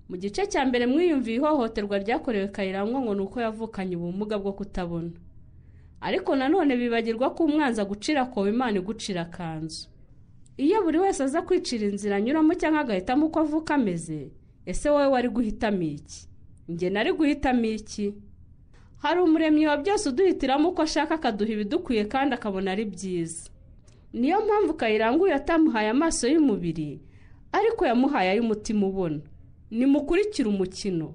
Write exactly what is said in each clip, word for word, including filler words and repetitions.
mu gice cya mbere mwiyumviye ihohoterwa ryakorewe Kayirangwa ngo nuko yavukanye ubumuga bwo kutabona, ariko nanone bibagirwa ko umwanza gucira ko Imana igucira kanzu. Iyo buri wese aza kwicira inzira anyuramo cyangwa agahitamo uko avuka ameze, ese wowe wari guhitamo iki? Nge nari guhitamo iki? Hari umuremyi wa byose uduhitiramo uko ashaka akaduha ibidukwiye kandi akabona ari byiza. Niyo mpamvu Kayirangwa yatamuhaye amaso y'umubiri, ariko yamuhaye ay'umutima ubona. Nimukurikira umukino.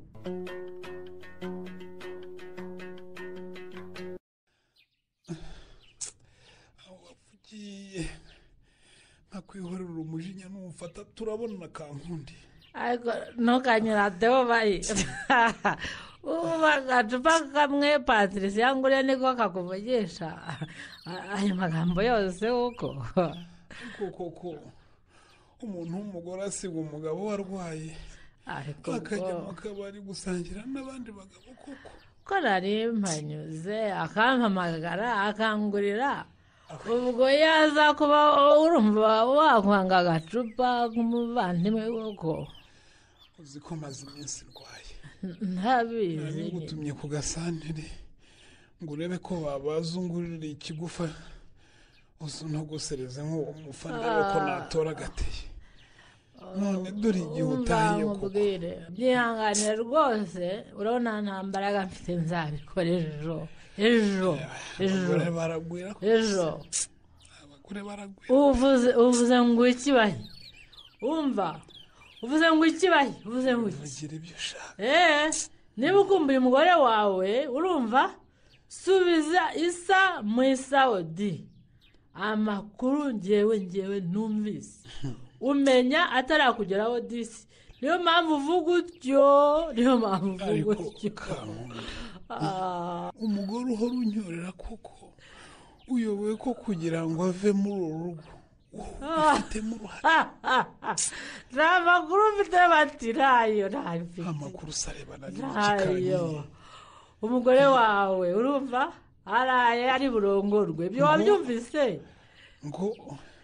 Awavugiye nakwihorera umujinya n'umufata turabona Kankundi. Ariko ntukanyura Deo bayi. Uba gacupa kamwe Patrice yanguriye niko kakuvugisha ayo magambo yose uko. Koko ko umuntu w'umugore asiga umugabo warwaye akajya mu kabari gusangira n'abandi bagabo koko. Ko nari mpanyuze akampamagara akangurira, ubwo yaza kuba urumva wakwanga agacupa k'umuvandimwe koko. Uzi ko maze iminsi ndwaye. Ntabizi. Nari gutumye ku gasantere ngo urebe ko babazungurira ikigufa uzu no gusereza nk'uwo mufana ariko natora agateye. None dore igihe utahiye koko. Byihanganire rwose, urabona nta mbaraga mfite nzabikora ejo. Ejo. Ejo baragwira. Ejo. Abagore baragwira. Uvuze uvuze ngo ikibaye. Umva. Uvuze ngo ikibaye, uvuze ngo ugira ibyo ushaka. Eh, niba ukumbuye umugore wawe, urumva? Subiza isa mu Saudi. Amakuru ngewe ngewe numvise. Umenya atarakugeraho disi. Niyo mpamvu uvuga utyo, niyo mpamvu uvuga utyo. Umugore uhora unyorera koko uyoboye ko kugira ngo ave muri uru rugo. Ufitemo uruhare. Nta makuru mfite batirayo, ntabifite. Amakuru sarebana n'igikanye. Umugore wawe urumva araye ari burongorwe, ibyo wabyumvise ngo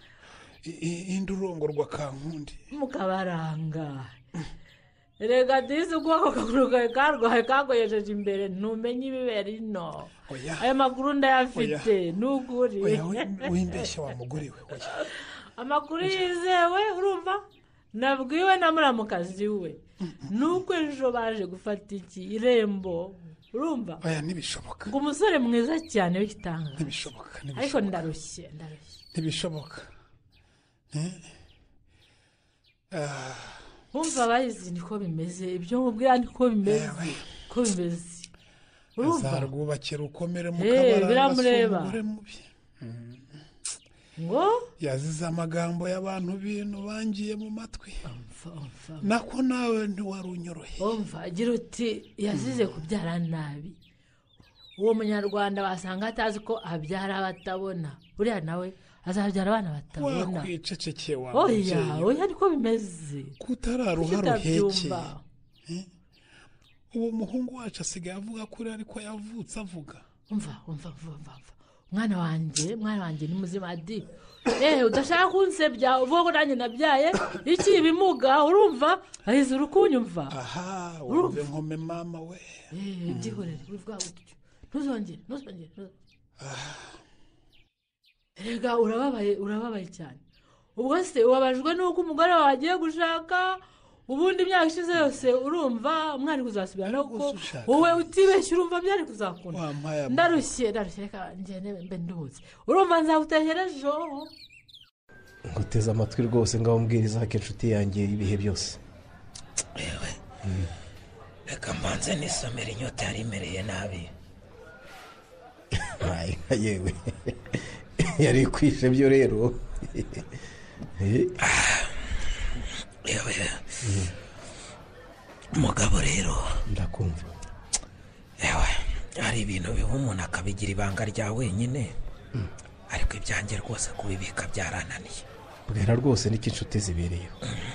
indurongorwa Kankundi mukabaranga. Rega disi uko kakuruka karwaye kagoyejeje imbere ntumenye ibibera ino. Ayo makuru ndayafite nukuri. Wimbeshya wa mugore we. Amakuru yizewe urumva nabwiwe na muramukazi we. Nuko ejo baje gufata iki Irembo. Urumva? Oya nibishoboka. Ngo umusore mwiza cyane w'ikitanga. Nibishoboka, nibishoboka. Ariko ndarushye, ndarushye. Nibishoboka. Eh? Ah. Umva bayizi niko bimeze, ibyo nkubwira niko bimeze. Ko bimeze. Urumva? Azarwubakira ukomere mu kabara. Eh, biramureba. Ngo yazize amagambo y'abantu bintu bangiye mu matwi. Nako nawe ntiwarunyoroye. Umva agira uti yazize kubyara nabi. Uwo munyarwanda wasanga atazi ko abyara batabona. Buriya nawe azabyara abana batabona. Wakwicecekeye wa. Oya, oya niko bimeze. Kutararuha ruheke. Uwo muhungu wacu asigaye avuga kuri ariko yavutse avuga. Umva, umva, umva. Mwana wanje, mwana wanje ni muzima di. Eh, udashaka kunsebya uvuga ko nanjye nabyaye iki ibimuga urumva? Ahize urukunyumva. Aha, urumve nkome mama we. Eh, ndihorere uvuga utyo. Ntuzongere, ntuzongere. Ah. Rega urababaye, urababaye cyane. Ubwo se wabajwe nuko umugore wawe agiye gushaka ubundi imyaka ishize yose urumva umwana kuzasubira nuko wowe utibeshye urumva byari kuzakunda. Ndarushye, ndarushye reka ngene mbe nduze. Urumva nzagutegereje. Nguteza amatwi rwose ngaho mbwiriza ke inshuti yanjye ibihe byose. Ewe. Reka mbanze nisomera inyota yari imereye nabi. Ay, yewe. Yari kwishe byo rero. Ewe. Mugabo rero ndakumva. Ewe, hari ibintu biba umuntu akabigira ibanga rya wenyine. Ariko ibyanjye rwose kubibika byarananiye. Bwera rwose niki inshuti zibereye.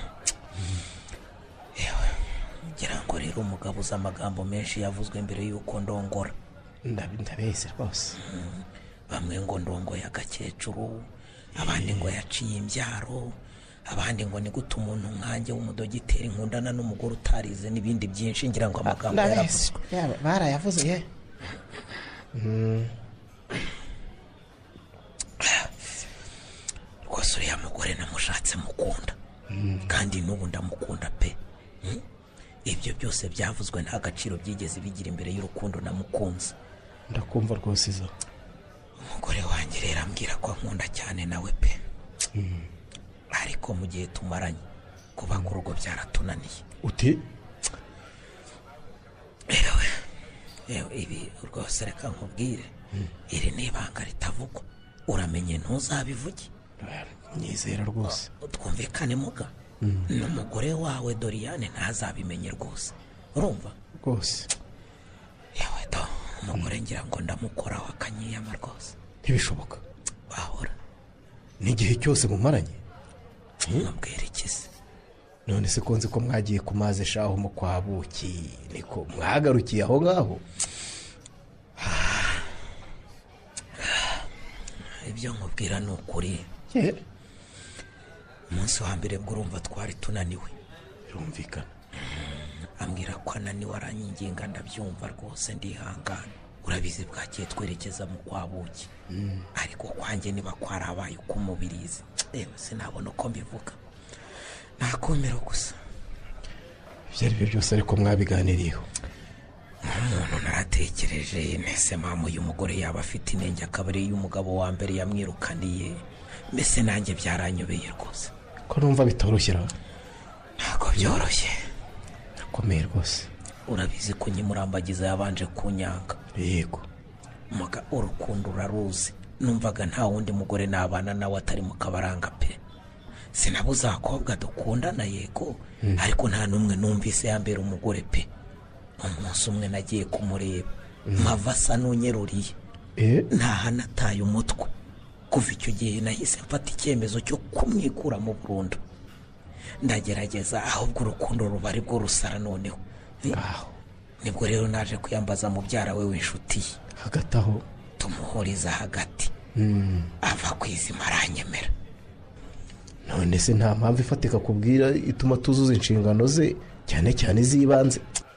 Ewe, ngira ngo rero umugabo uza amagambo menshi yavuzwe mbere yuko ndongora. Ndabese rwose. Bamwe ngo ndongo ya gakecuru, abandi ngo yaciye imbyaro, abandi ngo ni gute umuntu nkanjye w'umudogiteri nkundana n'umugore utarize n'ibindi byinshi ngira ngo amagambo yaravuzwe barayavuze ye rwose uriya mugore namushatse mukunda kandi n'ubu ndamukunda pe ibyo byose byavuzwe nta gaciro byigeze bigira imbere y'urukundo namukunze. ndakumva rwose izo umugore wanjye rero ambwira ko nkunda cyane nawe pe ariko mu gihe tumaranye kuba ku rugo byaratunaniye. uti ewe ewe ibi rwose reka nkubwire iri ni ibanga ritavugwa uramenye ntuzabivuge. nyizera rwose twumvikane muga n'umugore wawe Doriane ntazabimenye rwose urumva rwose. yewe do umugore ngira ngo ndamukoraho akanyiyama rwose. ntibishoboka wahora n'igihe cyose mumaranye mubwira ikisi. none se konzi ko mwagiye ku mazi shaho mu kwa buki niko mwagarukiye aho ngaho. ibyo nkubwira ni ukuri umunsi wa mbere bwo urumva twari tunaniwe birumvikana ambwira ko ananiwe aranyinginga ndabyumva rwose ndihangana urabizi bwagiye twerekeza mu kwa buki ariko kwanjye niba kwarabaye uko umubirizi ewe sinabona uko mbivuga nakomera gusa. ibyo ari byo byose ariko mwabiganiriyeho. umuntu naratekereje nese mama uyu mugore yaba afite inenge akaba ari y'umugabo wa mbere yamwirukaniye mbese nanjye byaranyobeye rwose ko numva bitoroshye raho. ntabwo byoroshye nakomeye rwose. urabizi ko nyimurambagiza yabanje kunyanga. yego muga urukundo uraruzi numvaga nta wundi mugore nabana nawe atari mu kabaranga pe sinabuze abakobwa dukundana yego ariko nta n'umwe numvise yambera umugore pe. umunsi umwe nagiye kumureba mpava asa n'unyeruriye ntahanataye umutwe kuva icyo gihe nahise mfata icyemezo cyo kumwikura mu burundu ndagerageza ahubwo urukundo ruba ari bwo rusara noneho. nibwo rero naje kuyambaza mubyara we w'inshuti ye hagati aho tumuhuriza hagati ava ku izima aranyemera. none se nta mpamvu ifatika kubwira ituma tuzuza inshingano ze cyane cyane iz'ibanze.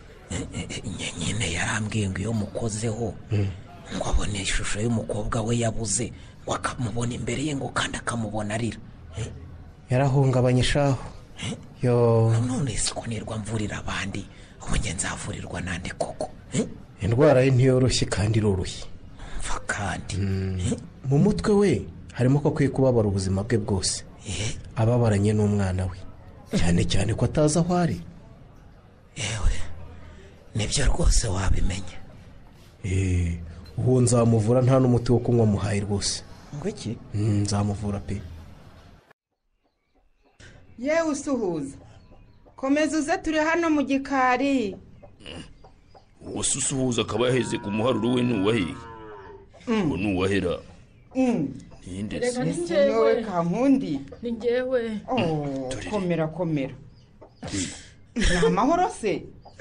nyine yarambwiye ngo iyo mukozeho ngo abone ishusho y'umukobwa we yabuze ngo akamubona imbere ye ngo kandi akamubona arira. yarahungabanye shaho yo none se ko nirwa mvurira abandi ubu njye nzavurirwa nande koko. indwara ye ntiyoroshye kandi iroroshye mva kandi mu mutwe we harimo ko akwiye kubabara ubuzima bwe bwose ababaranye n'umwana we cyane cyane ko atazi aho ari. yewe nibyo rwose wabimenya. eee uwo nzamuvura nta n'umuti wo kunywa muhaye rwose. ngo iki? nzamuvura pe. yewe usuhuza komeza uze turi hano mu gikari. uwo usuhuza akaba yaheze ku muharuro we n'uwahiye ngo n'uwahera ninde se ni wowe kankundi. ni njyewe. komera komera ni amahoro se.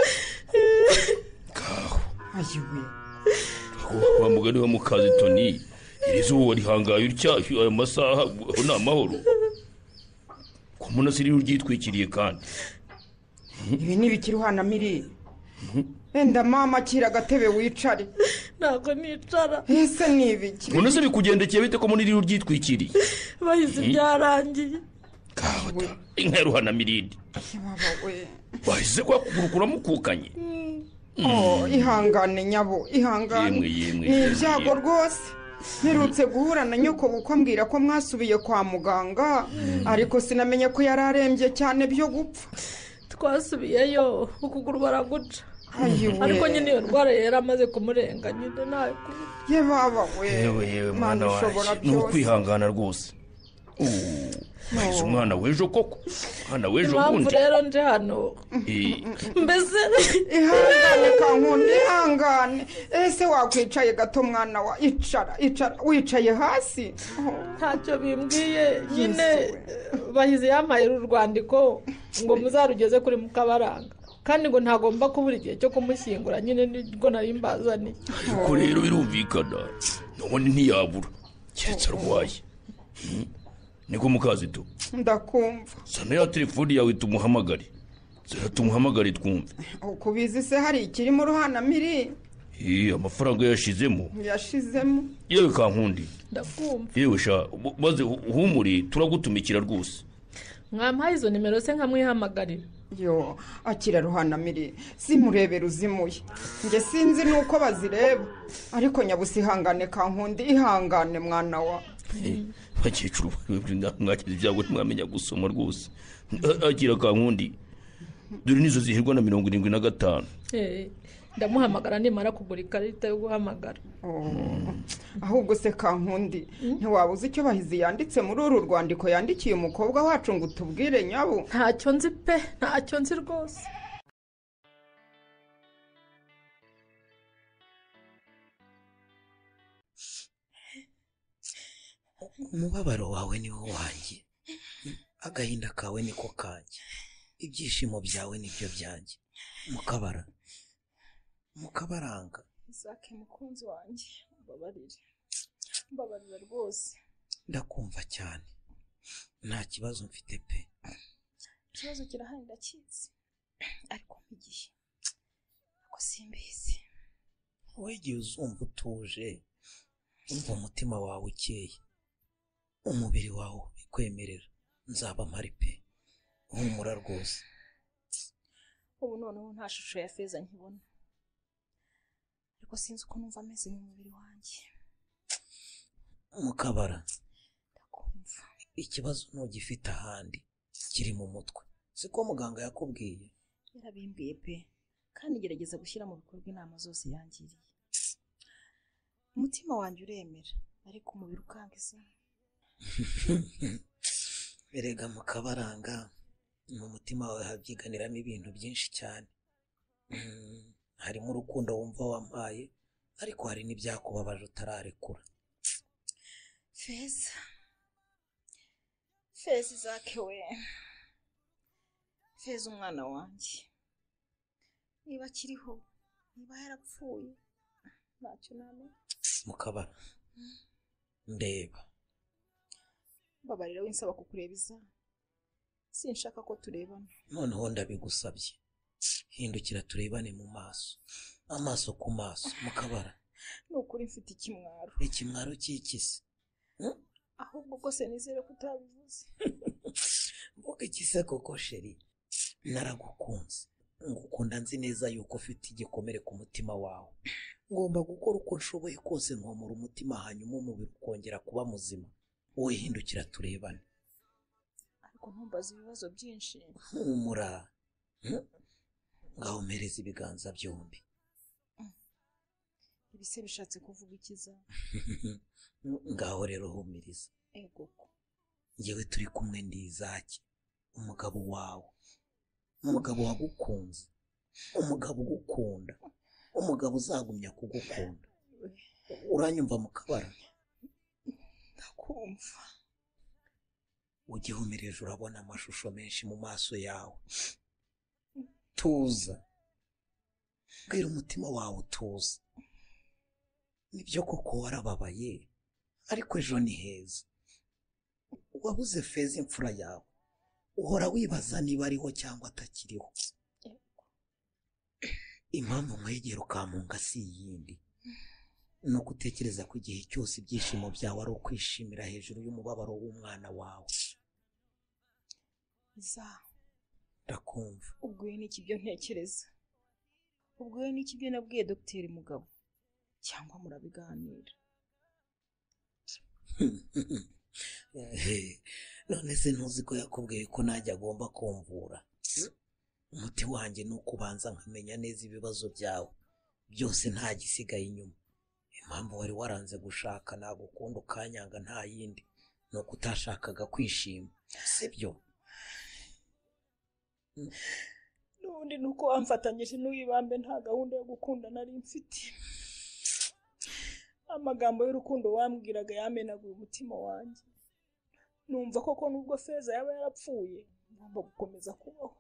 kaho ayiwe wa mugani wa mukazi Toni iri zuba rihangaye uryashye aya masaha aho ni amahoro ko munasiri uryitwikiriye kandi ibi ni bikiri uhana miri enda mama kira agatebe wicare. ntabwo nicara. ese ni ibiki munase bikugendekeye bite ko muniri uryitwikiriye bahise byarangiye. kaho ta inka ruhana mirindi baba we bahise kwa kugurukura mukukanye. oh ihangane nyabo ihangane. yemwe yemwe ni ibyago rwose. mperutse guhura na nyoko bukwambwira ko mwasubiye kwa muganga ariko sinamenye ko yari arembye cyane byo gupfa. twasubiyeyo ukuguru baraguca ariko nyine iyo ndwara yari amaze kumurenga nyine nayo ye baba we yewe yewe mwana wawe ni ukwihangana rwose. bahise umwana w'ejo koko umwana w'ejo impamvu bundi rero nje hano mbese ihangane kankundi ihangane. ese wakwicaye gato mwana wa icara icara wicaye hasi. ntacyo bimbwiye nyine bahize yampaye urwandiko ngo muzarugeze kuri mukabaranga kandi ngo ntagomba kubura igihe cyo kumushyingura nyine nibwo nari mbazaniye. ariko rero birumvikana none ntiyabura keretse arwaye. niko mukazito ndakumva sana ya telefoni yawe tumuhamagare zara tumuhamagare twumve uko ubizi se hari ikiri mu ruhanamiri Iya amafaranga yashizemo yashizemo yewe Kankundi ndakumva yewe sha maze humuri turagutumikira rwose mwampaye izo nimero se nkamwihamagarira yo akira ruhanamiri simurebera uzimuye nge sinzi nuko bazireba ariko nyabusi ihangane Kankundi ihangane mwana wa bakecuru mwakize ibyago ntimwamenya gusoma rwose akira Kankundi dore nizo zihirwa na mirongo irindwi na gatanu eh ndamuhamagara nimara kugura ikarita yo guhamagara ahubwo se Kankundi ntiwabuze icyo bahizi yanditse muri uru rwandiko yandikiye umukobwa wacu ngo utubwire nyabo ntacyo nzi pe ntacyo nzi rwose umubabaro wawe ni wo wanjye agahinda kawe niko kanjye ibyishimo byawe nibyo byanjye mukabara mukabaranga Zake mukunzi wanjye mbabarire mbabarira rwose ndakumva cyane nta kibazo mfite pe ikibazo kirahari ndakizi ariko mpigiye ako simbizi wegiye uzumva utuje umva umutima wawe ukeye umubiri wawe bikwemerera nzaba mpari pe humura rwose ubu noneho nta shusho ya Feza nkibona ariko sinzi uko numva ameze mu mubiri wanjye mukabara ndakumva ikibazo ntugifite ahandi kiri mu mutwe siko muganga yakubwiye yarabimbwiye pe kandi gerageza gushyira mu bikorwa inama zose yangiriye umutima wanjye uremera ariko umubiri ukangiza erega mukabaranga mu mutima wawe habyiganiramo ibintu byinshi cyane harimo urukundo wumva wampaye ariko hari n'ibyakubabaje utararekura Feza Feza Zake we Feza umwana wanjye niba akiriho niba yarapfuye ntacyo namenya mukabara ndeba babarira winsaba kukurebiza sinshaka ko turebana noneho ndabigusabye hindukira turebane mu maso amaso ku maso mukabara nukuri mfite ikimwaro ikimwaro cy'ikisi ahubwo ko se nizere ko utabivuze mvuga ikise koko sheri naragukunze ngukunda nzi neza yuko ufite igikomere ku mutima wawe ngomba gukora uko nshoboye kose nkomora umutima hanyuma umubiri ukongera kuba muzima wowe hindukira turebane ariko ntumbaze ibibazo byinshi humura ngaho mpereza ibiganza byombi ibise bishatse kuvuga ikiza ngaho rero humiriza ego ko ngewe turi kumwe ndizaki umugabo wawe umugabo wagukunze umugabo ugukunda umugabo uzagumya kugukunda uranyumva mukabara ndakumva ugihumirije urabona amashusho menshi mu maso yawe tuza bwira umutima wawe utuza nibyo koko warababaye ariko ejo ni heza wabuze Feza imfura yawe uhora wibaza niba ariho cyangwa atakiriho impamvu mwegera ukamunga si iyindi ni uko utekereza ko igihe cyose ibyishimo byawe ari ukwishimira hejuru y'umubabaro w'umwana wawe za ndakumva ubwoye n'iki byo ntekereza ubwoye n'iki byo nabwiye Dr Mugabo cyangwa murabiganira none se ntuzi ko yakubwiye ko najya agomba kumvura umuti wanjye ni ukubanza nkamenya neza ibibazo byawe byose nta gisigaye inyuma impamvu wari waranze gushaka nagukunda ukanyanga nta yindi ni uko utashakaga kwishima sibyo n'ubundi ni uko wamfatanyije n'uwibambe nta gahunda yo gukunda nari mfite amagambo y'urukundo wambwiraga yamenaguye umutima wanjye numva koko nubwo Feza yaba yarapfuye ngomba gukomeza kubaho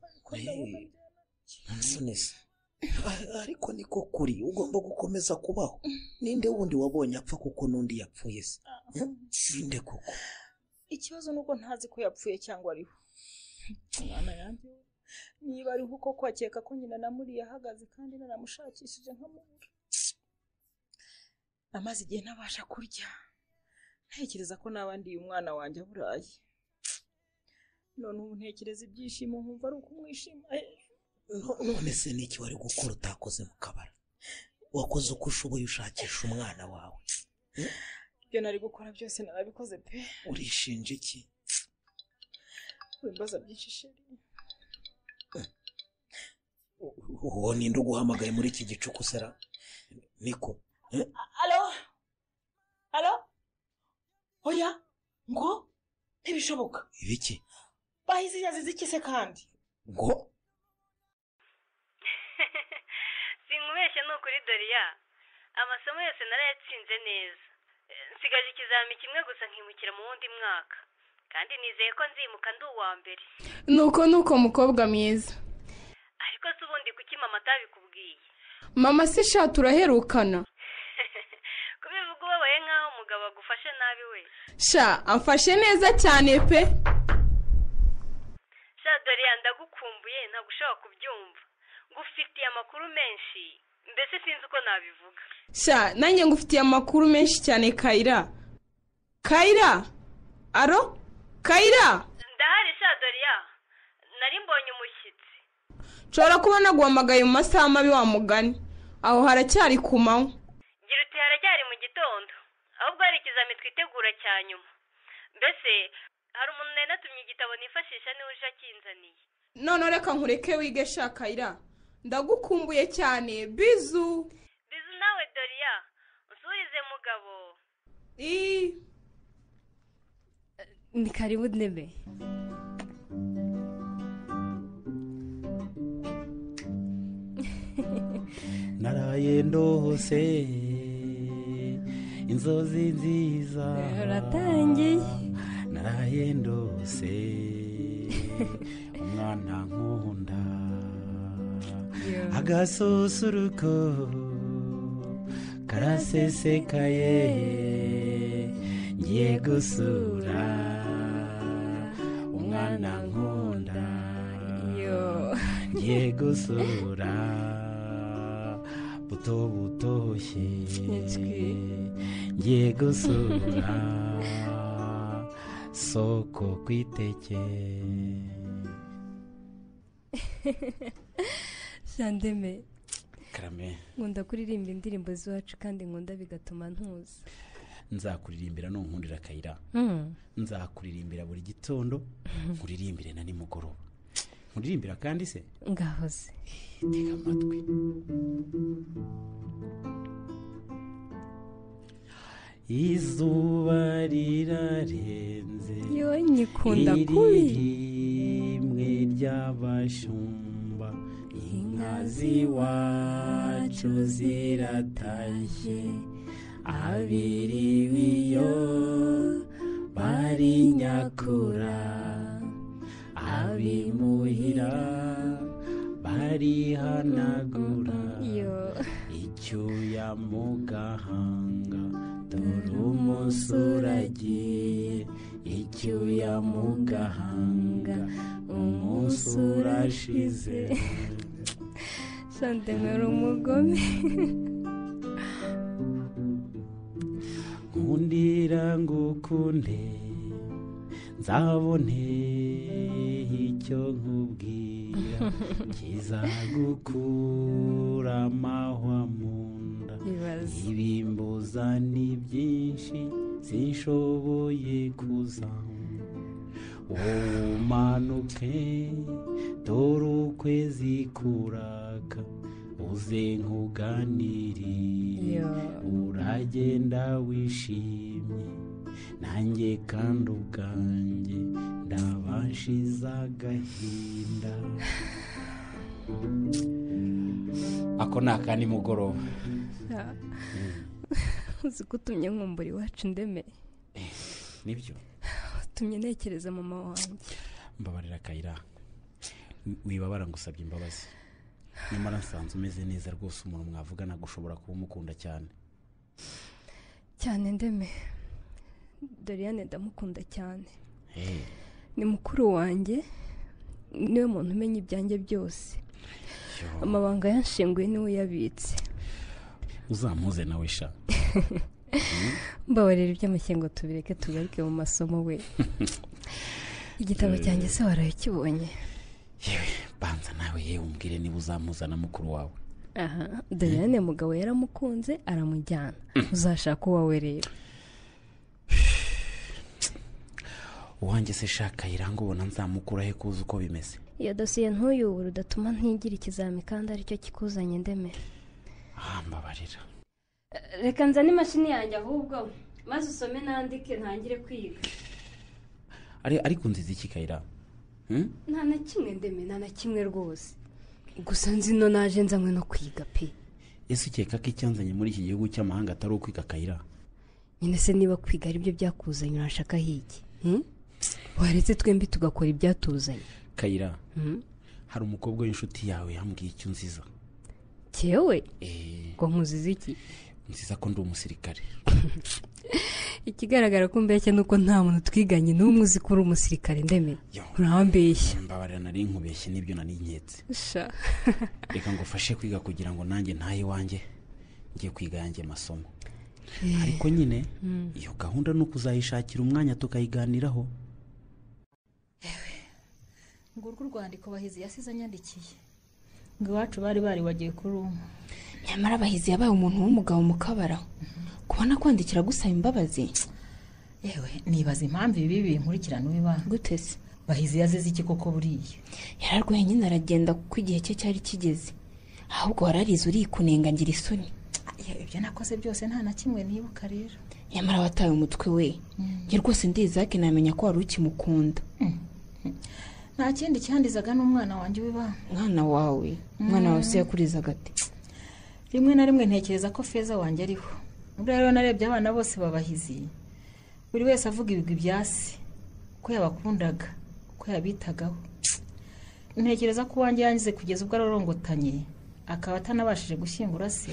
none se ariko niko kuri ugomba gukomeza kubaho ninde wundi wabonye apfa kuko n'undi yapfuye se ninde koko ikibazo nuko ntazi ko yapfuye cyangwa ariho. Mwana yanjye niba ariho uko kwakeka ko nyina namuriye ahagaze kandi naramushakishije nkamubura. Amaze igihe ntabasha kurya, ntekereza ko n'abandi uyu mwana wanjye aburaye. None ubu ntekereza ibyishimo nkumva ari ukumwishima. None se niki wari gukora utakoze mu kabari? Wakoze uko ushoboye ushakisha umwana wawe. Ibyo nari gukora byose narabikoze pe. Urishinja iki? Wimbaza byinshi sheri. Uwo ninde uguhamagaye muri iki gicuku sera? Niko. Alo? Alo? Oya? Ngo? Ntibishoboka. Ibiki? Bahizi yazize iki se kandi? Ngo? Sinkubeshye no kuri Doriya. Amasomo yose narayatsinze neza. Nsigaje ikizami kimwe gusa nkimukira mu wundi mwaka. Kandi nizeye ko nzimuka ndi uwa mbere. Nuko nuko mukobwa mwiza. Ariko se ubundi kuki mama atabikubwiye? Mama se sha turaherukana. Kubivuga ubabaye nkaho umugabo agufashe nabi we. Sha amfashe neza cyane pe. Sha Doriya ndagukumbuye ntabwo ushobora kubyumva. Ngufitiye amakuru menshi. Mbese sinzi uko nabivuga. Sha nanjye ngufitiye amakuru menshi cyane Kayira. Kayira? Aro? Kayira? Ndahari sha Doriya. Nari mbonye umushyitsi. Nshobora kuba naguhamagaye mu masaha mabi wa mugani. Aho haracyari ku manywa. Gira uti haracyari mu gitondo. Ahubwo hari ikizami twitegura cya nyuma. Mbese hari umuntu nari natumye igitabo nifashisha niwe uje akinzaniye. None reka nkureke wige sha Kayira. Ndagukumbuye cyane. Bizu. Bizu nawe Doriya. Usurize mugabo. I Ni karibu Ndeme. Naraye ndose inzozi nziza. Uratangiye. Naraye ndose umwana nkunda. Agasusuruko karasesekaye ngiye gusura umwana nkunda. Ngiye gusura buto butoshye. Ngiye gusura soko kwiteke. Sandeme. Karame. Nkunda kuririmba indirimbo z'iwacu kandi nkunda bigatuma ntuza. Nzakuririmbira no nkundira Kayira. Mm. Nzakuririmbira buri gitondo, nkuririmbire na nimugoroba. Nkuririmbira kandi se? Ngahoze. Tega amatwi. Izuba rirarenze. Yo nyikunda kubi. Rimwe ry'abashumba. Inka z'iwacu ziratashye. Abiriwiyo bari nyakura. Abimuhira bari hanagura. Icyuya mu gahanga dore umusore agiye. Icyuya mu gahanga umusore ashize. Sandeme uri umugome. Nkundira ngukunde nzabone icyo nkubwira kizagukura amahwa mu nda. Ibimbuza ni byinshi sinshoboye kuzamura. Umanuke dore ukwezi kuraka uze nkuganirire. Uragenda wishimye nanjye kandi ubwanjye ndabashiza agahinda. Ako ni akandi mugoroba. Uzi ko utumye nkumbura iwacu Ndeme. Nibyo utumye ntekereza mama wanjye. Mbabarira Kayira, wibabara ngusabye imbabazi. Nyamara nsanze umeze neza rwose, umuntu mwavugana gushobora kuba umukunda cyane cyane Ndeme. Doriane ndamukunda cyane. Ni mukuru wanjye, niwe muntu umenya ibyanjye byose. Amabanga yanshinguye niwe yabitse. Uzamuze nawe sha. Mbabarira iby'amashyengo tubireke tugaruke mu masomo we. Igitabo cyanjye se warayikibonye? Yewe banza nawe yewe umbwire niba uzamuzana mukuru wawe. Aha, Doriane mugabo yaramukunze aramujyana. Uzashaka uwawe rero. Uwanjye se shaka irango ubona nzamukura he kuza uko bimeze. Iyo dosiye ntuyubura udatuma ntigira ikizami kandi aricyo kikuzanye ndeme. Ah, mbabarira. Reka nzane imashini yanjye ahubwo maze usome nandike ntangire kwiga. Ari ariko nziza iki Kayira? Hmm? Nta na kimwe ndeme, nta na kimwe rwose. Gusa nzi no naje nzamwe no kwiga pe. Ese ukeka ko icyanzanye muri iki gihugu cy'amahanga atari ukwiga Kayira? Nyine se niba kwiga ari byo byakuzanye urashaka hiki? Hmm? Waretse twembi tugakora ibyatuzanye. Kayira, hmm? Hari umukobwa w'inshuti yawe yambwiye icyo nziza. Cyewe? Eh. Ngo nkuzize iki? Nziza ko ndi umusirikare. Ikigaragara ko mbeshya nuko nta muntu twiganye n'umwe uzi ko uri umusirikare ndeme. Urambeshya. Mbabarira nari nkubeshye nibyo nari nketse. Sha. Reka ngufashe kwiga kugira ngo nanjye ntaye wanjye ngiye kwiga yanjye masomo. Ariko nyine iyo gahunda no kuzayishakira umwanya tukayiganiraho. Ewe. Ngurwo urwandiko Bahizi yasize anyandikiye. Ngo iwacu bari bari wagiye kuruma. Nyamara Bahizi yabaye umuntu w'umugabo mu kabara. Kubona kwandikira gusaba imbabazi. Yewe nibaza impamvu ibi binkurikirana ubibana. Gute se? Bahizi yazeze iki koko buriye? Yararwaye nyine aragenda kuko igihe cye cyari kigeze. Ahubwo wararize uri kunenga ngira isoni. Ibyo nakoze byose nta na kimwe nibuka rero. Nyamara wataye umutwe we. Nge rwose ndizake namenya ko wari ukimukunda. Nta kindi cyandizaga n'umwana wanjye wiba. Mwana wawe, mwana wawe se yakurizaga ate? Rimwe na rimwe ntekereza ko Feza wanjye ariho. Ubwo rero narebye abana bose babahizi. Buri wese avuga ibigwi byase. Ko yabakundaga, ko yabitagaho. Ntekereza ko wanjye yangize kugeza ubwo arorongotanye, akaba atanabashije gushyingura se.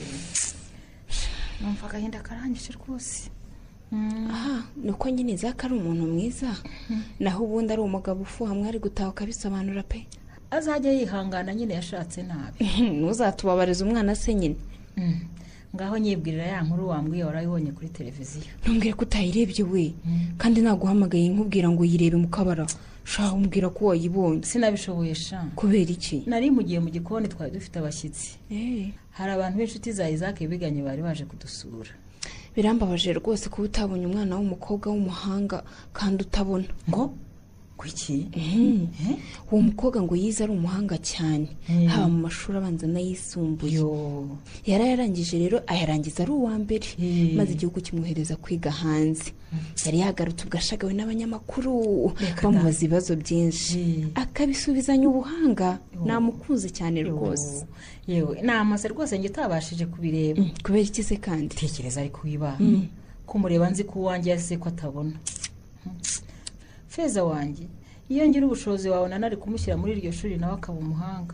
Numva agahinda karangije rwose. Aha, nuko nyine zaka ari umuntu mwiza. Naho ubundi ari umugabo ufuha mwari gutaha ukabisobanura pe. Azajya yihangana nyine yashatse nabi. Ntuzatubabariza umwana se nyine. Ngaho nyibwirira ya nkuru wambwiye warayibonye kuri televiziyo. Ntumbwire ko utayirebye we. Kandi naguhamagaye nkubwira ngo yirebe mu kabara. Shaho umbwira ko wayibonye. Sinabishoboye sha. Kubera iki? Nari mugiye mu gikoni twari dufite abashyitsi. Eh. Hari abantu b'inshuti za Isaac biganye bari baje kudusura. Birambabaje rwose kuba utabonye umwana w'umukobwa w'umuhanga kandi utabona. Ngo kuki? Eh. Uwo mukobwa ngo yize ari umuhanga cyane. Haba mu mashuri abanza n'ayisumbuye. Yara yarangije rero ayarangiza ari uwa mbere. Maze igihugu kimwohereza kwiga hanze. Yari yagarutse ubwashagawe n'abanyamakuru bamubaza ibibazo byinshi. Akabisubizanya ubuhanga. Namukunze cyane rwose. Yewe namaze rwose nge tabashije kubireba. Kubera iki se kandi? Tekereza ari kuyiba. Kumureba nzi ko wanjye yase ko atabona. Feza wanjye iyo ngira ubushobozi wawe nanari kumushyira muri iryo shuri nawe akaba umuhanga.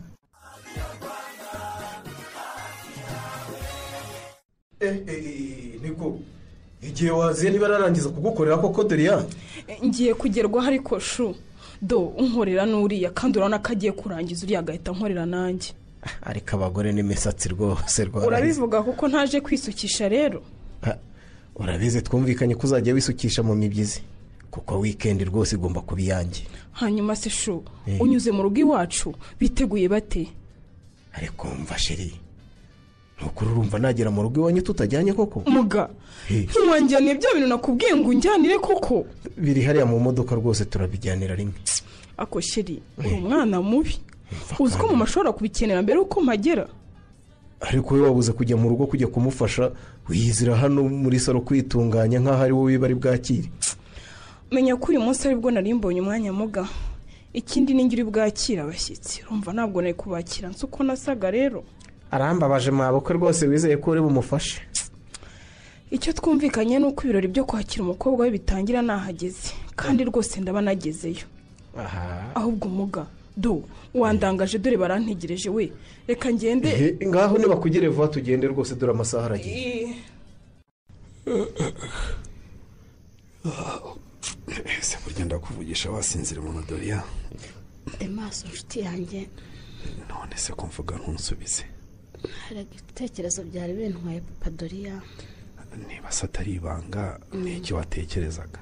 Eh eh niko igihe waziye niba ararangiza kugukorera koko Doriane. Ngiye kugerwa ariko shu do unkorera n'uriya kandi urabona ko agiye kurangiza uriya agahita nkorera nanjye. Ariko abagore n'imisatsi rwose rwose. Urabivuga kuko ntaje kwisukisha rero. Urabize twumvikanye ko uzajya wisukisha mu mibyizi. Kuko weekend rwose igomba kubiyange. Hanyuma se shu unyuze mu rugo iwacu biteguye bate? Ariko mva sheri. Nukuri urumva nagera mu rugo iwanyu tutajyanye koko? Muga. Ntiwanjyane ibyo bintu nakubwiye ngo unjyanire koko. Biri hariya mu modoka rwose turabijyanira rimwe. Ako sheri uri umwana mubi. Uzi ko mu mashuri kubikenera mbere uko mpagera. Ariko we wabuze kujya mu rugo kujya kumufasha wiyizira hano muri saro kwitunganya nk'aho ari wowe bari bwakire. Menya ko uyu munsi aribwo narimbonye umwanya muga. Ikindi ningira bwakira abashyitsi. Urumva ntabwo nari kubakira nsuko nasaga rero. Arambabaje maboko rwose wizeye ko uri bumufashe. Icyo twumvikanye nuko ibirori byo kwakira umukobwa we bitangira nahageze kandi rwose ndaba nagezeyo. Aha. Ahubwo muga do wandangaje dore barantegereje we. Reka ngende. Ngaho niba kugire vuba tugende rwose dore amasaha aragiye. ese burya ndakuvugisha wasinzira mu madoriya maso nshuti yanjye. none se ko mvuga ntunsubize. hari ibitekerezo byari bintwaye papa Doriya. niba se atari ibanga ni iki watekerezaga?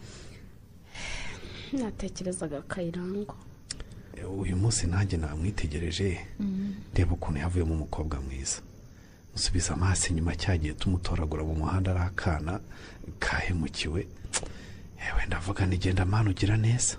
natekerezaga Kayirangwa. uyu munsi nanjye namwitegereje reba ukuntu yavuyemo umukobwa mwiza. nsubiza amaso inyuma cyagiye tumutoragura mu muhanda ari akana kahemukiwe. yewe ndavuga nigenda mpano ugira neza.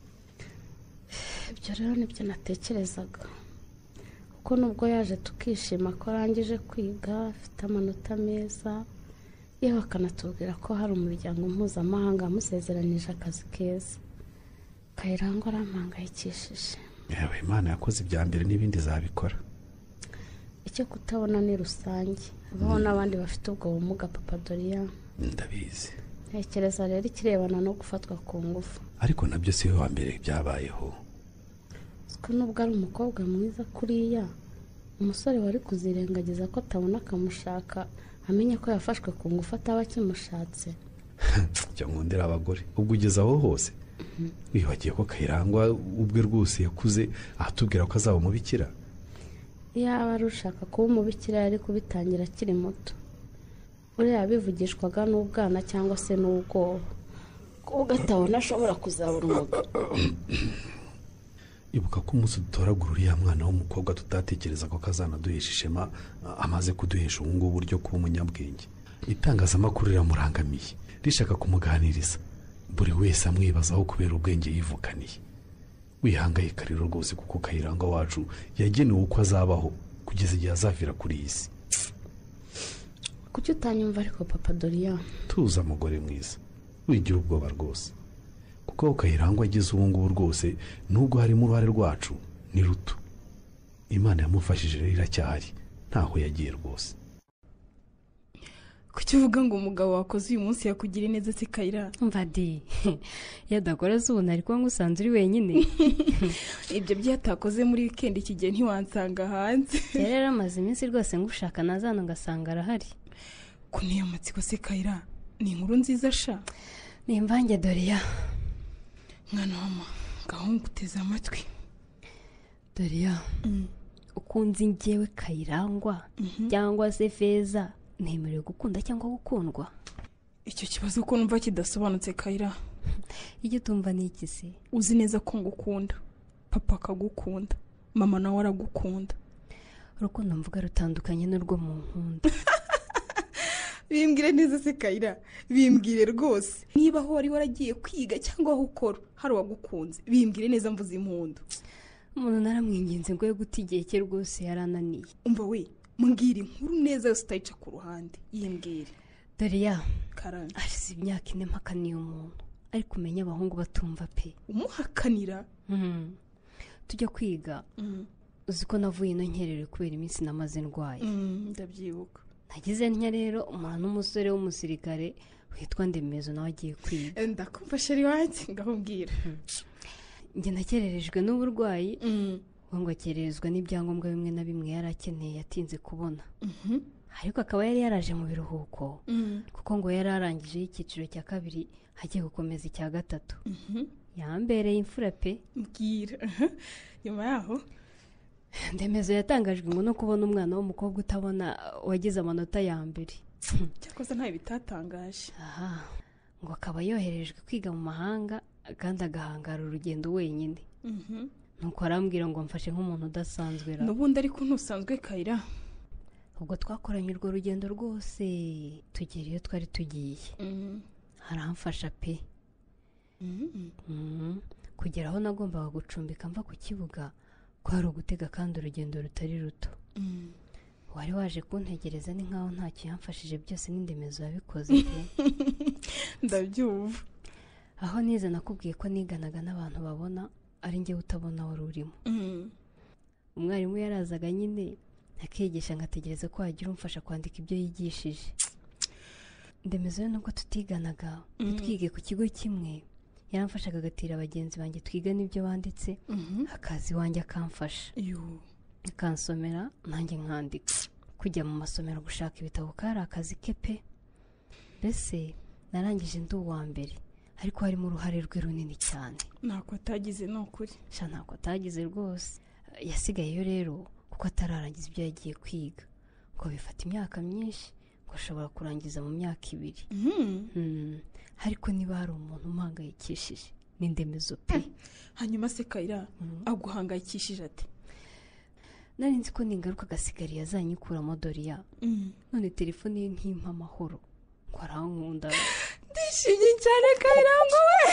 ibyo rero nibyo natekerezaga kuko nubwo yaje tukishima ko arangije kwiga afite amanota meza yewe akanatubwira ko hari umuryango mpuzamahanga wamusezeranije akazi keza. Kayirangwa arampangayikishije. yewe Imana yakoze ibya mbere n'ibindi zabikora. icyo kutabona ni rusange habaho n'abandi bafite ubwo bumuga papa Doriya. ndabizi. ntekereza rero ikirebana no gufatwa ku ngufu. ariko nabyo si we wa mbere byabayeho. ko nubwo ari umukobwa mwiza kuriya umusore wari kuzirengagiza ko atabona akamushaka amenye ko yafashwe ku ngufu ataba akimushatse. jya nkundira abagore ubwo ugeze aho hose wibagiye ko Kayirangwa ubwe rwose yakuze ahatubwira ko azaba umubikira. yaba ari ushaka kuba umubikira yari kubitangira akiri muto. uriya bivugishwaga n'ubwana cyangwa se n'ubwoba kuko atabona ashobora kuzabura umugabo. ibuka ko umunsi dutoragura uriya mwana w'umukobwa tutatekereza ko kazanaduhesha ishema amaze kuduhesha ubu ngubu buryo kuba umunyabwenge. itangazamakuru riramurangamiye rishaka kumuganiriza buri wese amwibazaho kubera ubwenge yivukaniye. wihangayika rero rwose kuko Kayirangwa wacu yagenewe uko azabaho kugeza igihe azavira kuri iyi si. kuki utanyumva ariko papa Doriya? tuza mugore mwiza wigira ubwoba rwose kuko Kayirangwa agize ubu ngubu rwose nubwo harimo uruhare rwacu ni ruto. Imana yamufashije rero iracyahari ntaho yagiye rwose. kuki uvuga ngo umugabo wakoze uyu munsi yakugira neza se Kayira? mva di yadakora se ubu nari kuba ngusanze uri wenyine. ibyo byatakoze muri weekend iki gihe ntiwansanga hanze. rero amaze iminsi rwose ngushaka nazana ngasanga arahari. ko niyo matsiko se Kayira ni inkuru nziza sha. ni imvange Doriya. mwana wama gahungu uteze amatwi. Doriya ukunze njyewe Kayirangwa cyangwa se Feza ntemerewe gukunda cyangwa gukundwa? icyo kibazo ko numva kidasobanutse Kayira. icyo tumva ni iki se? uzi neza ko ngukunda papa akagukunda mama nawe aragukunda. urukundo mvuga rutandukanye n'urwo mu nkunda. bimbwire neza se Kayira bimbwire rwose. niba aho wari waragiye kwiga cyangwa aho ukora hari uwagukunze bimbwire neza mvuze impundu. umuntu naramwinginze ngo ye guta igihe cye rwose yarananiye. umva we mbwira inkuru neza yose utayica ku ruhande yimbwire. Doriya karanga hashize imyaka ine mpakaniye umuntu ariko umenya abahungu batumva pe. umuhakanira? tujya kwiga uzi ko navuye ino nkererewe kubera iminsi namaze ndwaye. ndabyibuka. nagize ntya rero umuntu n'umusore w'umusirikare witwa Ndemezo nawe agiye kwiga. ndakumva sheri wanjye ngaho mbwira. njye nakererejwe n'uburwayi ngo akererezwa n'ibyangombwa bimwe na bimwe yari akeneye yatinze kubona. ariko akaba yari yaraje mu biruhuko kuko ngo yari arangijeho icyiciro cya kabiri hagiye gukomeza icya gatatu. yambereye imfura pe. mbwira nyuma yaho Ndemezo yatangajwe ngo no kubona umwana w'umukobwa utabona wagize amanota ya mbere. cyakoze ntayo bitatangaje. aha ngo akaba yoherejwe kwiga mu mahanga kandi agahangara urugendo wenyine. nuko arambwira ngo mfashe nk'umuntu udasanzwe. n'ubundi ariko ntusanzwe Kayira. ubwo twakoranye urwo rugendo rwose tugera iyo twari tugiye. haramfasha pe. kugera aho nagombaga gucumbika mva ku kibuga ko hari ugutega kandi urugendo rutari ruto. wari waje kuntegereza ni nkaho ntacyo yamfashije byose n'Indemezo yabikoze pe. ndabyumva. aho nize nakubwiye ko niganaga n'abantu babona ari njye utabona wari urimo. umwarimu yarazaga nyine akigisha ngategereza ko hagira umfasha kwandika ibyo yigishije. Ndemezo nubwo tutiganaga twige ku kigo kimwe yaramfashaga agatira abagenzi banjye twiga n'ibyo banditse akazi wanjye akamfasha akansomera nanjye nkandika. kujya mu masomero gushaka ibitabo kari akazi ke pe. mbese narangije ndi uwa mbere ariko harimo uruhare rwe runini cyane. Ntako atagize ni ukuri. Sha ntako atagize rwose. Yasigayeyo rero kuko atararangiza ibyo yagiye kwiga ngo bifata imyaka myinshi ngo ashobora kurangiza mu myaka ibiri. Ariko niba hari umuntu umuhangayikishije ni Ndemezo pe. Hanyuma se Kayira aguhangayikishije ate? Nari nzi ko ningaruka gasigari yazanyikuramo Doriya. None telefone ye ntimpa amahoro ngo arankunda. Ndishimye cyane Kayira ngo we.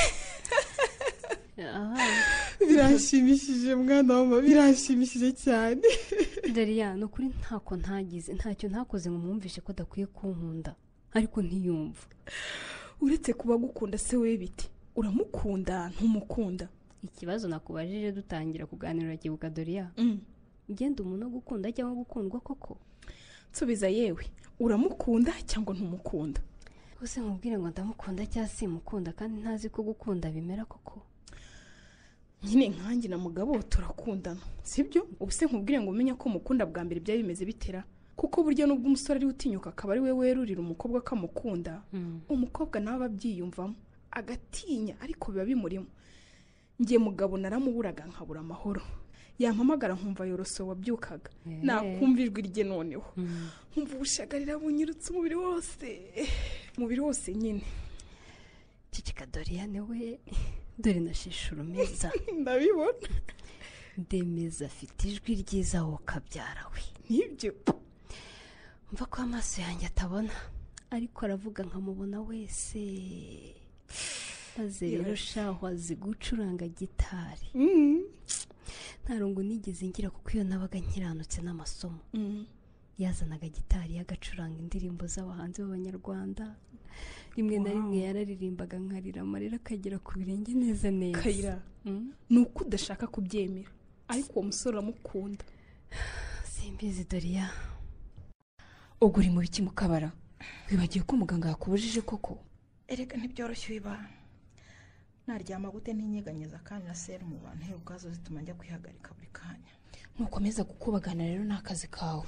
Birashimishije mwana w'ama, birashimishije cyane. Doriya no kuri ntako ntagize ntacyo ntakoze ngo mwumvishe ko adakwiye kunkunda ariko ntiyumva. Uretse kuba gukunda se we biti uramukunda ntumukunda? Ikibazo nakubajije dutangira kuganira kibuka Doriya. Ngenda umuntu wo gukunda cyangwa gukundwa koko? Nsubiza yewe uramukunda cyangwa ntumukunda? Use nkubwire ngo ndamukunda cyangwa simukunda kandi ntazi ko gukunda bimera koko. Nyine nkanjye na mugabo turakundana sibyo? Ubuse nkubwire ngo umenya ko mukunda bwa mbere bya bimeze bitera kuko buryo nubwo umusore ari utinyuka akaba ari we werurira umukobwa kamukunda. Umukobwa nawe ababyiyumvamo agatinya ariko biba bimurimo. Ngiye mugabo naramuburaga nkabura amahoro. Yampamagara nkumva yoroso wabyukaga. Nakumva ijwi rye noneho. Nkumva ubushagarira bunyirutse umubiri wose. Umubiri wose nyine. Cicika Doriya we dore nashishura meza. Ndabibona. Ndemeza afite ijwi ryiza wo kabyara we. Nibyo. Mva ko amaso yanjye atabona ariko aravuga nkamubona wese. Maze rero shaho azi gucuranga gitari. Ntarungu nigeze ngira kuko iyo nabaga nkiranutse n'amasomo. Yazanaga gitari yagacuranga indirimbo z'abahanzi b'Abanyarwanda. Rimwe na rimwe yararirimbaga nkarira amarira akagera ku birenge neza neza. Kayira nuko udashaka kubyemera ariko uwo musore uramukunda. Simbizi Doriya. Ubwo uri mu biki mu kabara? Wibagiye ko umuganga yakubujije koko? Erega ntibyoroshye wiba. Naryama gute ntinyeganyeza kandi na serumu bantera ubwazo zituma njya kwihagarika buri kanya. Nukomeza gukubagana rero n'akazi kawe.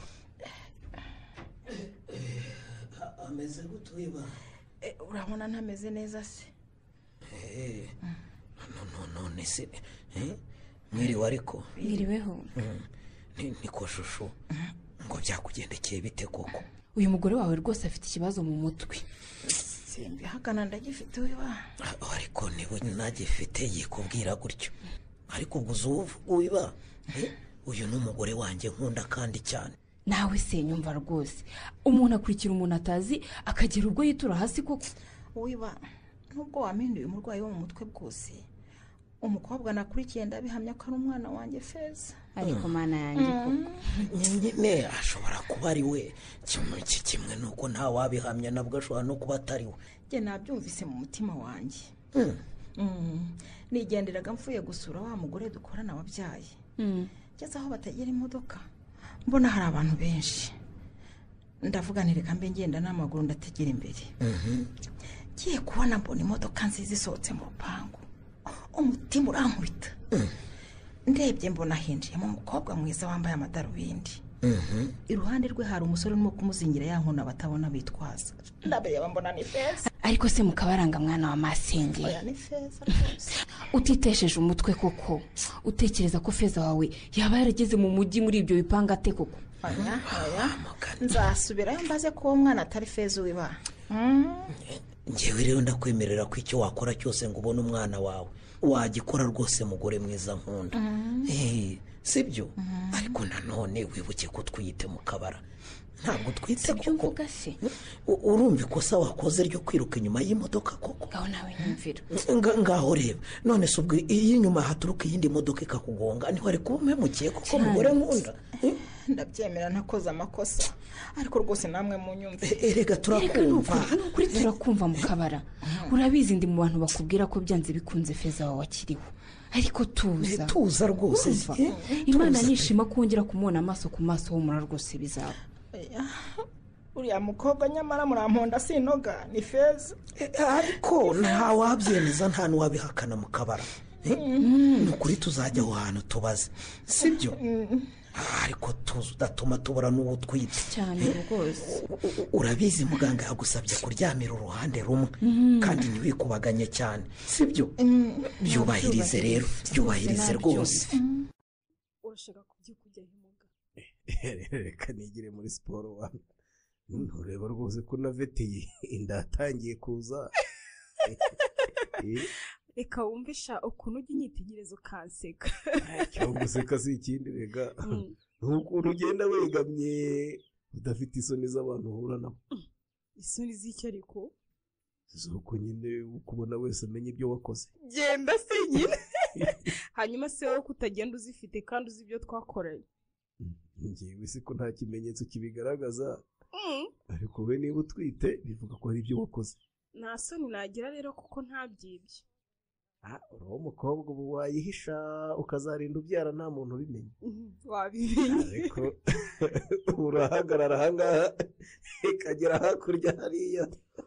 Ameze gute wiba? Urabona ntameze neza se? Eh. No no no nese. Eh? Mwiriwe ariko. Mwiriweho. Niko shusho. Ngo byakugendekeye bite koko? Uyu mugore wawe rwose afite ikibazo mu mutwe. Simbi hakana ndagifite wiba. Ariko niwe nagifite yikubwira gutyo. Ariko ubwo uzuvuga wiba. Uyu n'umugore wanjye nkunda kandi cyane. Nawe se nyumva rwose. Umuntu akurikira umuntu atazi akagira ubwo yitura hasi koko. Wiba nubwo waminduye umurwayi wo mu mutwe bwose. Umukobwa nakurikiye ndabihamya ko ari umwana wanjye Feza. Ariko mana yanjye koko. Nyine ashobora kuba ari we. Kimwe kimwe nuko nta wabihamya nabwo ashobora no kuba atari we. Nge nabyumvise mu mutima wanjye. Nigenderaga mfuye gusura wa mugore dukorana wabyaye. Ngeze aho batagira imodoka mbona hari abantu benshi. Ndavuga nti reka mbe ngenda n'amaguru ndategera imbere. Ngiye kubona mbona imodoka nziza isohotse mu rupangu. Umutima urankubita. Ndebye mbona hinjiyemo umukobwa mwiza wambaye amadarubindi. Iruhande rwe hari umusore urimo kumuzingira ya nkona batabona bitwaza. Ndabireba mbona ni Feza. Ariko se mukabaranga mwana wa masenge. Oya ni Feza rwose. Utitesheje umutwe koko. Utekereza ko Feza wawe yaba yarageze mu mujyi muri ibyo bipanga te koko? Oya oya. Nzasubirayo mbaze ko uwo mwana atari Feza wiba. Ngewe rero ndakwemerera ko icyo wakora cyose ngo ubone umwana wawe wagikora rwose mugore mwiza nkunda. Eh sibyo? Ariko nanone wibuke ko twiyite mu kabara. Ntabwo twite koko. Urumva ikosa wakoze ryo kwiruka inyuma y'imodoka koko? Ngaho nawe nyumvira. Ngaho reba none se ubwo iyi nyuma haturuka iyindi modoka ikakugonga niho ari kumemukiye koko mugore nkunda. Ndabyemera nakoze amakosa ariko rwose namwe mu nyumve. Erega turakumva. Kuri turakumva mu kabara. Urabizi ndi mu bantu bakubwira ko byanze bikunze Feza wawe akiriho. Ariko tuza. Tuza rwose. Imana nishima kongera kumubona amaso ku maso ho mura rwose bizaba. Uriya mukobwa nyamara muramponda sinoga ni Feza. Ariko nta wabyemeza nta n'uwabihakana mu kabara. ni ukuri tuzajya aho hantu tubaze sibyo ariko tuzi udatuma tubura n'uwo twite cyane rwose urabizi muganga yagusabye kuryamira uruhande rumwe kandi ntiwikubaganye cyane sibyo byubahirize rero byubahirize rwose urashaka kubyikujyaho imuga reka nigire muri siporo wana ntureba rwose ko naveteye inda yatangiye kuza reka wumvisha ukuntu ujya unyitegereza ukanseka cyangwa guseka si ikindi rega ni ukuntu ugenda wegamye udafite isoni z'abantu uhura nabo isoni z'icyo ariko z'uko nyine ukubona wese amenya ibyo wakoze genda se nyine hanyuma se wowe kutagenda uzifite kandi uzi ibyo twakoranye ngewe si ko nta kimenyetso kibigaragaza ariko we niba utwite bivuga ko hari ibyo wakoze nta soni nagira rero kuko ntabyibye uriho umukobwa ubu wayihisha ukazarinda ubyara nta muntu ubimenya wabimenye ariko urahagarara ahangaha ikagera hakurya hariya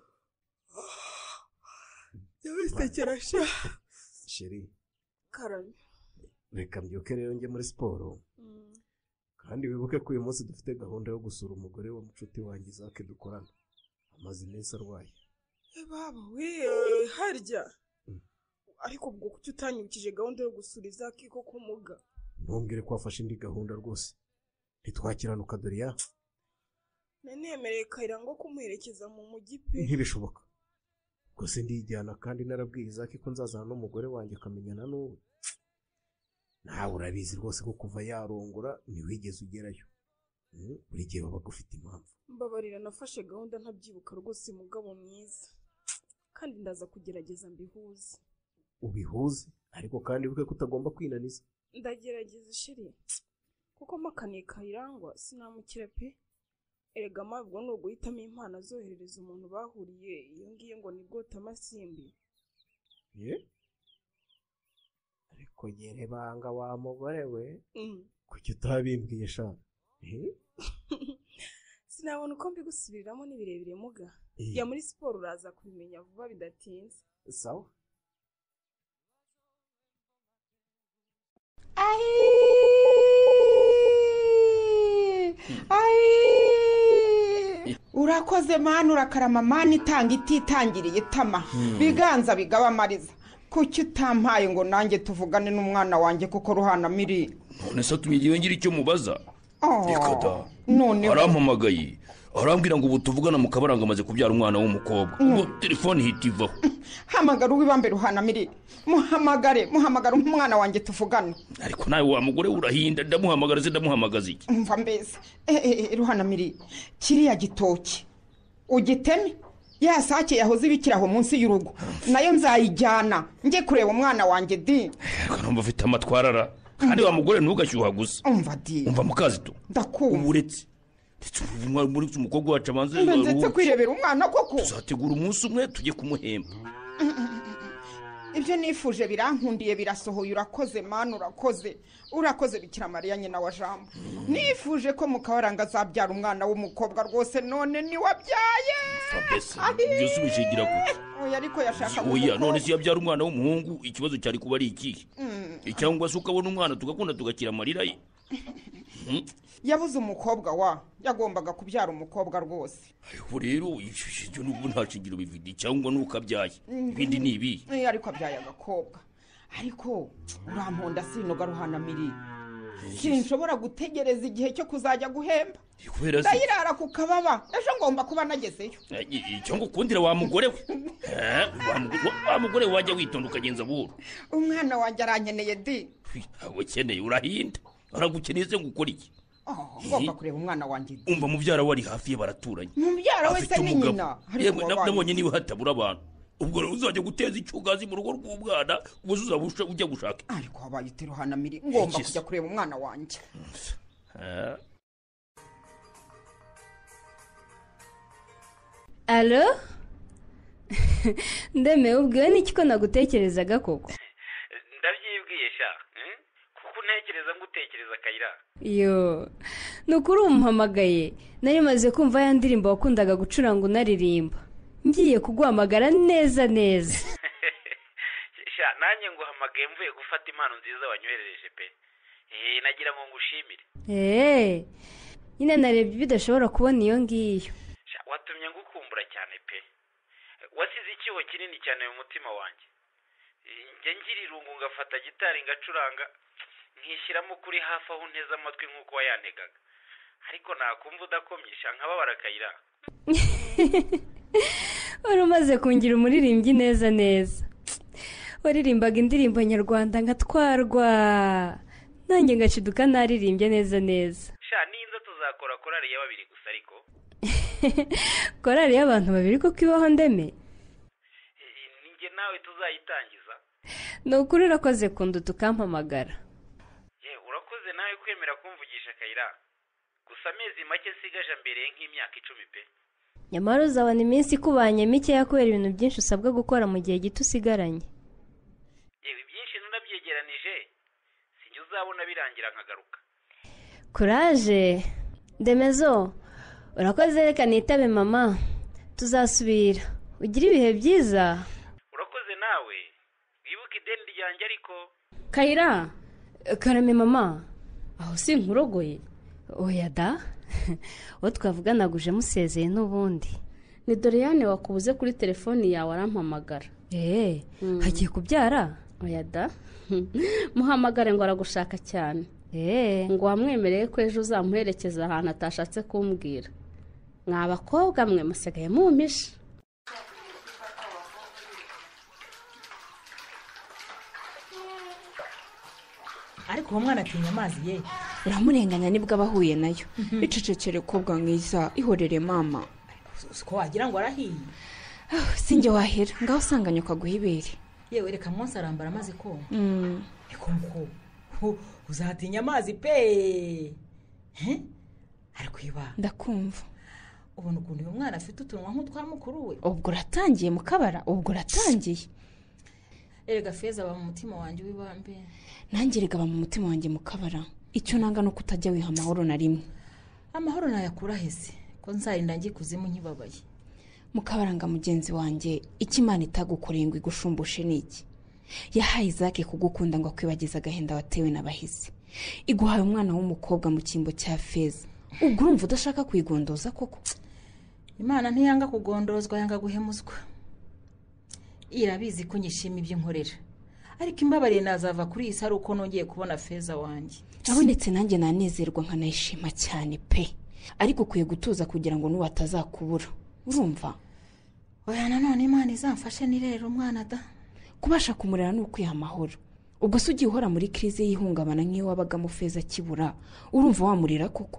yabisekera sha sheri karame reka mbyuke rero njye muri siporo kandi wibuke ko uyu munsi dufite gahunda yo gusura umugore wa mucuti wanjye Isaac dukorana amaze iminsi arwaye baba we harya ariko ubwo kuki utanyibukije gahunda yo gusura Isaac ko kumuga ntumbwire ko wafashe indi gahunda rwose ntitwakiranuka dore ya nemereye Kayira ngo kumuherekeza mu mujyi pe ntibishoboka rwose ndijyana kandi narabwiye Isaac ko nzazana n'umugore wanjye akamenyana n'uwe nawe urabizi rwose ko kuva yarongora ntiwigeze ugerayo buri gihe baba ufite impamvu mbabarira nafashe gahunda ntabyibuka rwose mugabo mwiza kandi ndaza kugerageza mbihuze ubihuze ariko kandi wibuke ko utagomba kwinaniza ndagerageza sheri kuko makaniye Kayirangwa sinamukira pe erega amabwo ni uguhitamo impano azoherereza umuntu bahuriye iyo ngiyo ngo ni bwota amasimbi ye ariko yere banga wa mugore we kuki utabimbwiye sha sinabona uko mbigusubiriramo ni birebire muga ya muri siporo uraza kubimenya vuba bidatinze sawa urakoze mani urakarama mani itanga ititangiriye itama biganza bigabamariza kuki utampaye ngo nanjye tuvugane n'umwana wanjye kuko ruhana miri none se atumye igihe ngira icyo mubaza reka da none arampamagaye arambwira ngo ubu tuvugana mu kabaranga amaze kubyara umwana w'umukobwa ngo telefone ihita ivaho hamagara uwibambe ruhana miri muhamagare muhamagara umwana wanjye tuvugane ariko nawe wa mugore urahinda ndamuhamagara se ndamuhamagaza iki umva mbese ruhana miri kiriya gitoki ugiteme ya sake yahoze ibikiraho munsi y'urugo nayo nzayijyana njye kureba umwana wanjye di ariko numva ufite amatwarara kandi wa mugore ntugashyuha gusa umva di umva mukazito ndakumva ubu uretse muri umukobwa wacu abanze ndetse kwirebera umwana koko tuzategura umunsi umwe tujye kumuhemba ibyo nifuje birankundiye birasohoye urakoze mani urakoze urakoze bikira mariya nyina wa jambo nifuje ko mukabaranga azabyara umwana w'umukobwa rwose none ni wabyaye byose ubishingira kuki oya ariko yashaka oya none se yabyara umwana w'umuhungu ikibazo cyari kuba ari ikihe cyangwa se ukabona umwana tugakunda tugakira amarira ye yabuze umukobwa wa yagombaga kubyara umukobwa rwose ariko rero ibyo nubwo nta shingiro bifite cyangwa nuko abyaye ibindi ni ibi ariko abyaye agakobwa ariko uramponda sinoga ruhana miri sinshobora gutegereza igihe cyo kuzajya guhemba ndayirara ku kababa ejo ngomba kuba nagezeyo icyo ngukundira wa mugore we wa mugore wajya witonda ukagenza buhoro umwana wanjye arankeneye di ukeneye urahinda aragukeneye se ngo ukore iki ngomba kureba umwana wanjye umva mubyara we ari hafi ye baraturanye mubyara we se ni nyina nabonye niba hatabura abantu ubwo rero uzajya guteza icyugazi mu rugo rw'umwana ubuze uzaba ujya gushaka ariko habaye uteruhana miri ngomba kujya kureba umwana wanjye alo ndemewe ubwiwe n'iki ko nagutekerezaga koko ndabyibwiye sha kuko ntekereza ngo utekereza Kayira yo ni ukuri umuhamagaye nari maze kumva ya ndirimbo wakundaga gucuranga unaririmba ngiye kuguhamagara neza neza sha nanjye nguhamagaye mvuye gufata impano nziza wanyoherereje pe. Eh, nagira ngo ngushimire. eee nyine narebye bidashobora kubona iyo ngiyo. Sha, watumye ngukumbura cyane pe. Wasize icyuho kinini cyane mu mutima wanjye. Eh, njye ngira irungu ngafata gitari ngacuranga nkishyiramo kuri hafi aho nteze amatwi nk'uko wayantegaga. Ariko nakumva udakomyesha nkababara Kayira. wari umaze kungira umuririmbyi neza neza. waririmbaga indirimbo nyarwanda nkatwarwa nanjye ngaciduka naririmbye neza neza. Sha, ninza tuzakora korari ya babiri gusa ariko. korari y'abantu babiri kuko ibaho ndeme. Ninjye nawe tuzayitangiza. ni ukuri urakoze kunduta ukampamagara. Ye, urakoze nawe kwemera kumvugisha Kayira. Gusa amezi make sigaje mbere nk'imyaka icumi pe. nyamara uzabona iminsi ikubanye mikeya kubera ibintu byinshi usabwa gukora mu gihe gito usigaranye. Yewe byinshi nunabyegeranije sinjye uzabona birangira nkagaruka. kuraje Ndemezo, urakoze reka nitabe mama, tuzasubira. ugira ibihe byiza. Urakoze nawe wibuke ideni ryanjye ariko. Kayira, karame mama, aho si nkurogoye. oya da uwo twavuganaguje musezeye n'ubundi. ni Doriane wakubuze kuri telefoni yawe arampamagara. eee hagiye kubyara. oya da muhamagare ngo aragushaka cyane. eee ngo wamwemereye ko ejo uzamuherekeza ahantu atashatse kumbwira. mwa bakobwa mwe musigaye mumisha. ariko uwo mwana atinya amazi ye. uramurenganya nibwo aba ahuye nayo. icecekere kobwa mwiza, ihorere mama. ko wagira ngo arahiye. sinjye wahera ngaho usanganye ukaguha ibere. yewe reka mwose arambara amazi ko. Mm. reka ngo uzatinya amazi pe. he ariko iba ndakumva. ubona ukuntu uyu mwana afite utunwa nk'utwa mukuru we. ubwo uratangiye mukabara, ubwo uratangiye. erega Feza aba mu mutima wanjye w'ibambe. nanjye rega aba mu mutima wanjye mukabara. icyo nanga no kutajya wiha amahoro na rimwe. amahoro nayakura hese ko nzarinda ngiye kuzimu nkibabaye. mukabaranga mugenzi wanjye, icyo Imana itagukoreye ngo igushumbushe niki? yahaye Isaac kugukunda ngo akwibagize agahinda watewe n'abahizi. iguhaye umwana w'umukobwa mu cyimbo cya Feza. ubwo urumva udashaka kwigondoza koko? Imana ntiyanga kugondozwa, yanga guhemuzwa. irabizi ko nyishima ibyo nkorera, ariko imbabariye nazava kuri iyi sari uko nongeye kubona Feza wanjye. aho ndetse nanjye nanezerwa nkanayishima cyane pe. ariko ukwiye gutuza kugira ngo n'uwo atazakubura, urumva? oya nanone Imana izamfashe nirera umwana da. kubasha kumurera ni ukwiha amahoro. ubwo se ugiye uhora muri krize y'ihungabana nk'iyo wabagamo Feza kibura, urumva wamurira koko?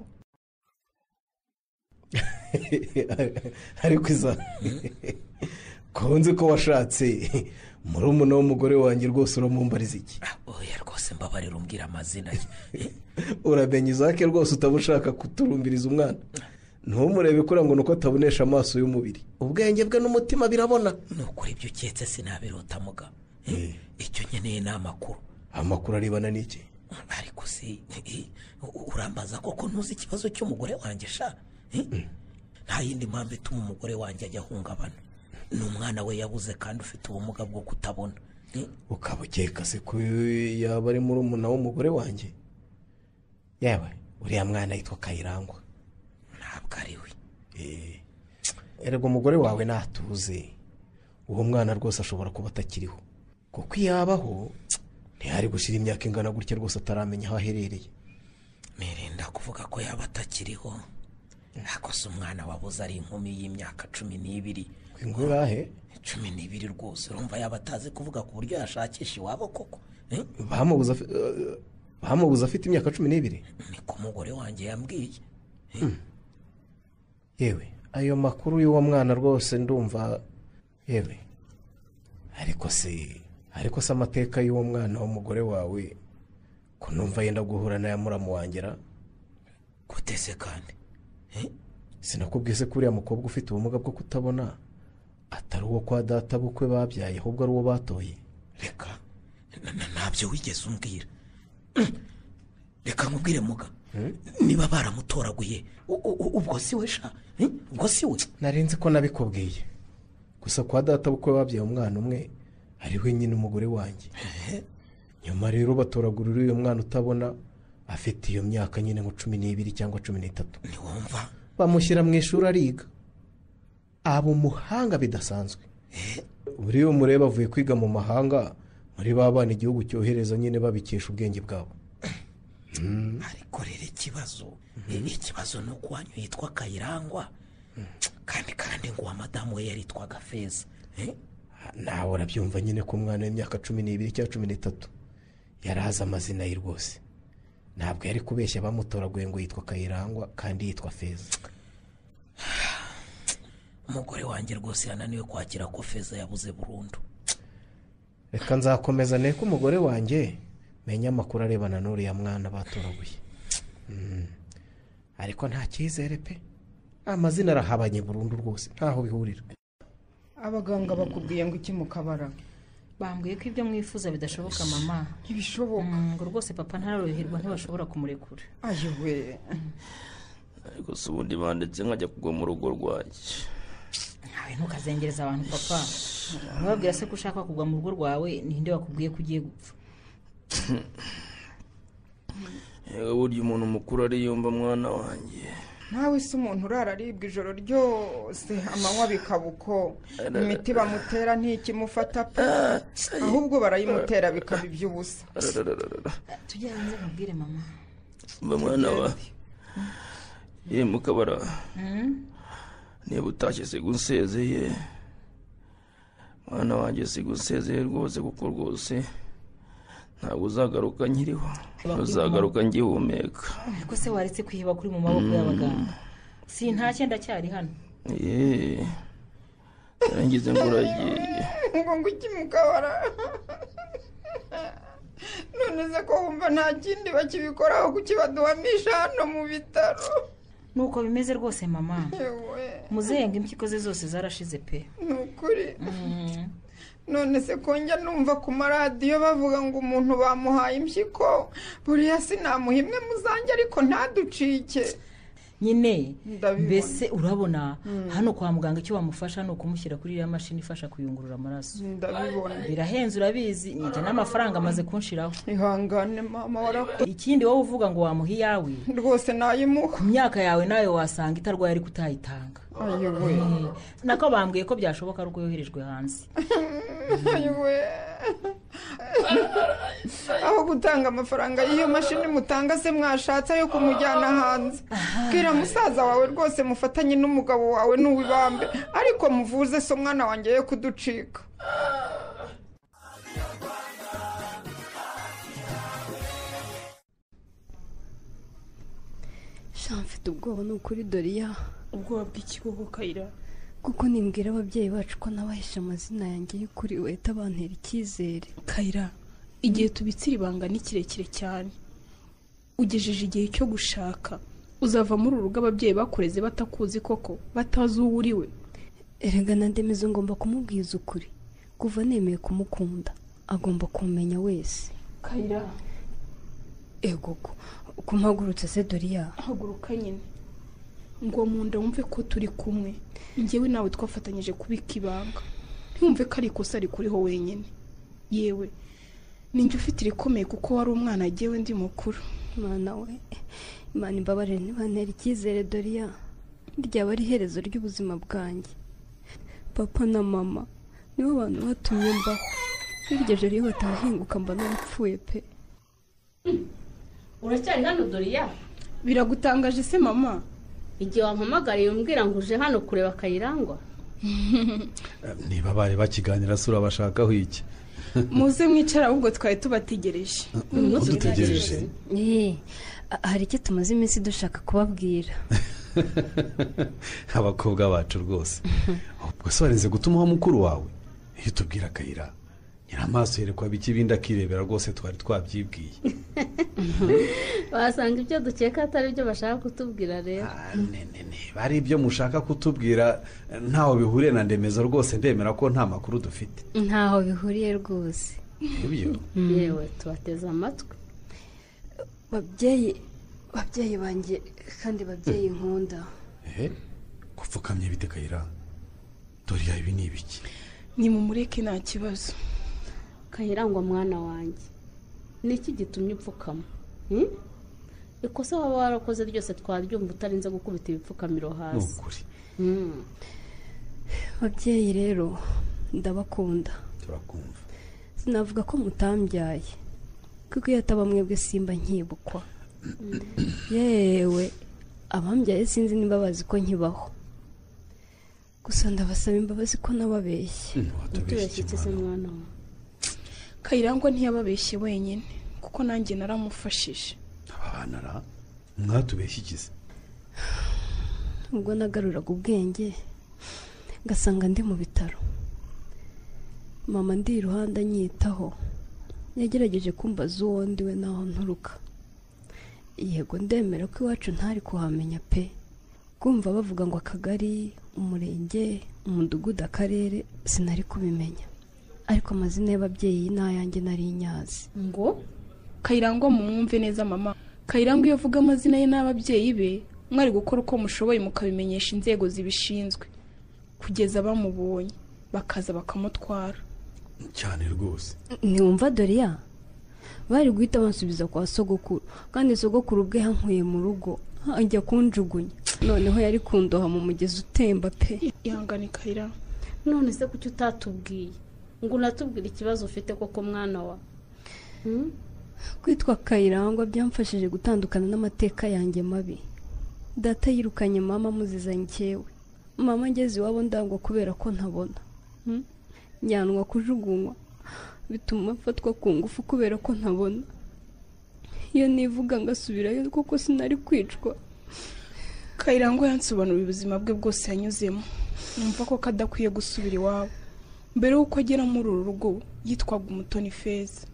ariko iza konze ko washatse murumuna w'umugore wanjye rwose uramumbariza iki? oya rwose mbabarira umbwira amazina ye. uramenye Isaac rwose utaba ushaka kuturumbiriza umwana. ntumurebe kura ngo nuko atabonesha amaso y'umubiri, ubwenge bwe n'umutima birabona. nukuri ibyo uketse sinabirota muga. icyo nkeneye ni amakuru. amakuru arebana n'iki? ariko si urambaza koko ntuzi ikibazo cy'umugore wanjye sha? nta yindi mpamvu ituma umugore wanjye ajya ahungabana. ni umwana we yabuze kandi ufite ubumuga bwo kutabona. ukaba ukeka se ko yaba ari murumuna w'umugore wanjye? yewe uriya mwana yitwa Kayirangwa. ntabwo ari we. erega umugore wawe natuze, uwo mwana rwose ashobora kuba atakiriho, kuko iyo yabaho ntihari gushira imyaka ingana gutya rwose ataramenya aho aherereye. mirinda kuvuga ko yaba atakiriho. ariko se umwana wabuze ari inkumi y'imyaka cumi n'ibiri. ingurahe? cumi n'ibiri rwose urumva yaba atazi kuvuga ku buryo yashakisha iwabo koko. bamubuze afite imyaka cumi n'ibiri? ni ko umugore wanjye yambwiye. yewe ayo makuru y'uwo mwana rwose ndumva. yewe ariko se ariko se amateka y'uwo mwana w'umugore wawe ko numva yenda guhura n'aya muramu wangera. gutese kandi sinakubwiye se ko uriya mukobwa ufite ubumuga bwo kutabona atari uwo kwa data bukwe babyaye, ahubwo ari uwo batoye. reka ntabyo wigeze umbwira. reka nkubwire muga, niba baramutoraguye ubwo si we sha? ubwo si we? narinzi ko nabikubwiye, gusa kwa data bukwe babyaye umwana umwe ari we nyine umugore wanjye. Nyuma rero batoragurira uyu mwana utabona afite iyo myaka nyine nko cumi n'ibiri cyangwa cumi n'itatu. Ntiwumva bamushyira mu ishuri ariga, aba umuhanga bidasanzwe. buriya mureba avuye kwiga mu mahanga, muri ba bana igihugu cyohereza nyine babikesha ubwenge bwabo. ariko rero ikibazo ikibazo ni uko wanyu yitwa Kayirangwa kandi kandi ngo uwa madamu we yaritwaga Feza. nawe urabyumva nyine ko umwana w'imyaka cumi n'ibiri cyangwa cumi n'itatu yari azi amazina ye rwose. ntabwo yari kubeshya bamutoraguye ngo yitwa Kayirangwa kandi yitwa Feza. umugore wanjye rwose yananiwe kwakira ko Feza yabuze burundu. reka nzakomeza neko umugore wanjye menya amakuru arebana n'uriya mwana batoraguye. ariko nta cyizere pe, amazina arahabanye burundu rwose ntaho bihurira. abaganga bakubwiye ngo iki mu kabara? bambwiye ko ibyo mwifuza bidashoboka mama. ntibishoboka ngo rwose papa ntaroroherwa ntibashobora kumurekura. ayiwe ariko si ubundi banditse nkajya kugwa mu rugo rwanjye. nawe ntukazengereza abantu papa. ntubabwira se ko ushaka kugwa mu rugo rwawe, ninde wakubwiye ko ugiye gupfa? yewe burya umuntu mukuru ariyumva mwana wanjye. nawe si umuntu urara aribwa ijoro ryose amanywa bikaba uko imiti bamutera ntikimufata pe, ahubwo barayimutera bikaba iby'ubusa. tujye hanze nkubwire mama. mba mwana wa ye mukabara, niba utashye siga unsezeye mwana wanjye, siga unsezeye rwose, kuko rwose ntabwo uzagaruka nkiriho, uzagaruka ngihumeka. ariko se waretse kwihiba kuri mu maboko y'abaganga? si ntacyo ndacyari hano. yeee narangize ngo uragiye. ngo ngo iki mu kabara? none se ko wumva nta kindi bakibikoraho kukibaduhamisha hano mu bitaro? nuko bimeze rwose mama. muzenga impyiko ze zose zarashize pe. ni ukuri. none se ko njya numva ku maradiyo bavuga ngo umuntu bamuhaye impyiko, buriya sinamuha imwe muzange ariko ntaducike nyine. mbese urabona hano kwa muganga icyo bamufasha ni ukumushyira kuri iriya mashini ifasha kuyungurura amaraso. ndabibona birahenze urabizi, njye n'amafaranga amaze kunshiraho. ihangane mama warakoze. ikindi wowe uvuga ngo wamuha iyawe, rwose nayimuha. ku myaka yawe nawe wasanga itarwaye ariko utayitanga. ayiwe nako bambwiye ko byashoboka ari uko yoherejwe hanze. ayiwe aho gutanga amafaranga y'iyo mashini mutanga se mwashatse ayo kumujyana hanze. bwira musaza wawe rwose mufatanye n'umugabo wawe n'uwibambe, ariko muvuze so mwana wanjye ye kuducika. mfite ubwoba ni ukuri Doriya. ubwoba bw'ikigogo Kayira? kuko nimbwira ababyeyi bacu ko nabahishe amazina yanjye y'ukuri wahita bantera icyizere. Kayira, igihe tubitsira ibanga ni kirekire cyane. ugejeje igihe cyo gushaka, uzava muri urugo ababyeyi bakureze batakuzi koko, batazi uwo uriwe. erega na Ndemezo ngomba kumubwiza ukuri. kuva nemeye kumukunda agomba kumenya wese. Kayira, ego ko mpagurutse se Doriya? haguruka nyine ngo mu nda wumve ko turi kumwe, njyewe nawe twafatanyije kubika ibanga. ntiwumve ko ari ikosa rikuriho wenyine. yewe ninjye ufite irikomeye kuko wari umwana agiyewe ndi mukuru. mwana we, imana imbabarire ntibantera icyizere Doriya. ryaba ari iherezo ry'ubuzima bwanjye. papa na mama nibo bantu batumye mbaho. iryo joro iyo batahinguka mba narapfuye pe. uracyari hano Doriya? biragutangaje se mama? igihe wampamagariye umbwira ngo uje hano kureba Kayirangwa? niba bari bakiganira sura bashakaho iki? muze mwicara ahubwo twari tubategereje. dutegereje? hari icyo tumaze iminsi dushaka kubabwira. abakobwa bacu rwose. ubwo se warenze gutumaho mukuru wawe? iyo tubwira Kayira nyiramaso yerekwa biki ibindi akirebera rwose twari twabyibwiye. wasanga ibyo dukeka atari byo bashaka kutubwira rero. bari ibyo mushaka kutubwira ntaho bihuriye na Ndemezo rwose, ndemera ko nta makuru dufite. ntaho bihuriye rwose. ibyo yewe tubateze amatwi. babyeyi babyeyi banjye kandi babyeyi nkunda. ehe gupfukamye bite Kayira? Doriya ibi ni ibiki? ni mumureke nta kibazo. kayirangwa mwana wanjye ni iki gitumye upfukama Hmm? ikosa waba warakoze ryose twaryumva utarinze gukubita ibipfukamiro hasi nukuri Hmm. babyeyi rero ndabakunda turakumva sinavuga ko mutambyaye kuko iyo ataba mwebwe simba nkibukwa yewe abambyaye sinzi niba bazi ko nkibaho gusa ndabasaba imbabazi ko nababeshye utubeshye iki se mwana wawe kayirangwa ntiyababeshye wenyine kuko nanjye naramufashije abana ra mwatubeshye ikize ubwo nagaruraga ubwenge ngasanga ndi mu bitaro mama ndi iruhande anyitaho yagerageje kumbaza uwo ndi we naho nturuka yego ndemera ko iwacu ntari kuhamenya pe kumva bavuga ngo akagari umurenge umudugudu akarere sinari kubimenya ariko amazina y'ababyeyi n'ayanjye nari nyazi ngo kayirangwa mumwumve neza mama kayirangwa iyo avuga amazina ye n'ababyeyi be mwari gukora uko mushoboye mukabimenyesha inzego zibishinzwe kugeza bamubonye bakaza bakamutwara cyane rwose ntiwumva doriya bari guhita bansubiza kwa sogokuru kandi sogokuru ubwe yankuye mu rugo ajya kunjugunya noneho yari kundoha mu mugezi utemba pe ihangane kayira none se kuki utatubwiye ngo unatubwire ikibazo ufite koko mwana wa Hmm? kwitwa kayirangwa byamfashije gutandukana n'amateka yanjye mabi data yirukanye mama muzizanye icyewe mama ngeze iwabo ndangwa kubera ko ntabona Hmm? njyanwa kujugunywa bituma mfatwa ku ngufu kubera ko ntabona iyo nivuga ngasubirayo kuko sinari kwicwa kayirangwa yansobanuriye ubuzima bwe bwose yanyuzemo numva ko kadakwiye gusubira iwabo mbere y'uko agera muri uru rugo yitwaga umutoni feza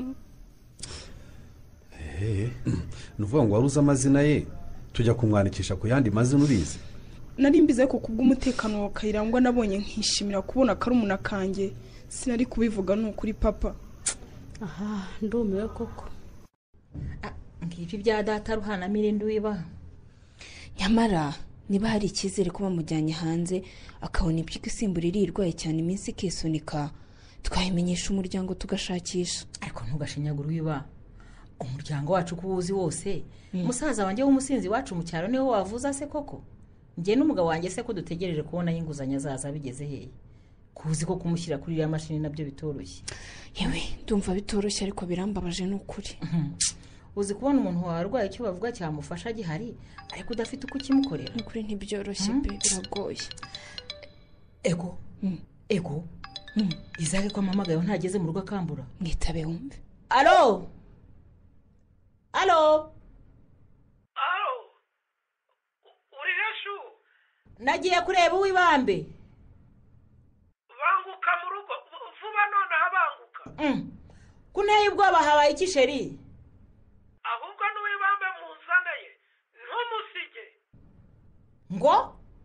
eee ni uvuga ngo wari uzi amazina ye tujya kumwandikisha ku yandi mazina ubizi nari mbizi ariko kubw'umutekano wa kayirangwa nabonye nkishimira kubona karumuna kanjye sinari kubivuga ni ukuri papa aha ndumiwe koko ngibi bya data ruhana mirindi wiba nyamara niba hari icyizere ko bamujyanye hanze akabona impyiko isimbura irirwaye cyane iminsi ikisunika twayimenyesha umuryango tugashakisha ariko ntugashinyagure wiba umuryango wacu ko uwuzi wose musaza wanjye w'umusinzi wacu mu cyaro niho wavuza se koko njye n'umugabo wanjye se ko dutegereje kubona y'inguzanyo azaza bigeze hehe kuzi ko kumushyira kuri iriya mashini nabyo bitoroshye yewe ndumva bitoroshye ariko birambabaje ni ukuri uzi kubona umuntu warwaye icyo bavuga cyamufasha gihari ariko udafite uko ukimukorera ni ukuri ntibyoroshye pe biragoye ego ego izake ko amamagayeho ntageze mu rugo akambura mwitabe wumve alo alo alo uri heshu nagiye kureba uwibambe banguka mu rugo vuba nonaha banguka kunteye ubwoba habaye iki sheri ahubwo n'uwibambe muzaneye ntumusige ngo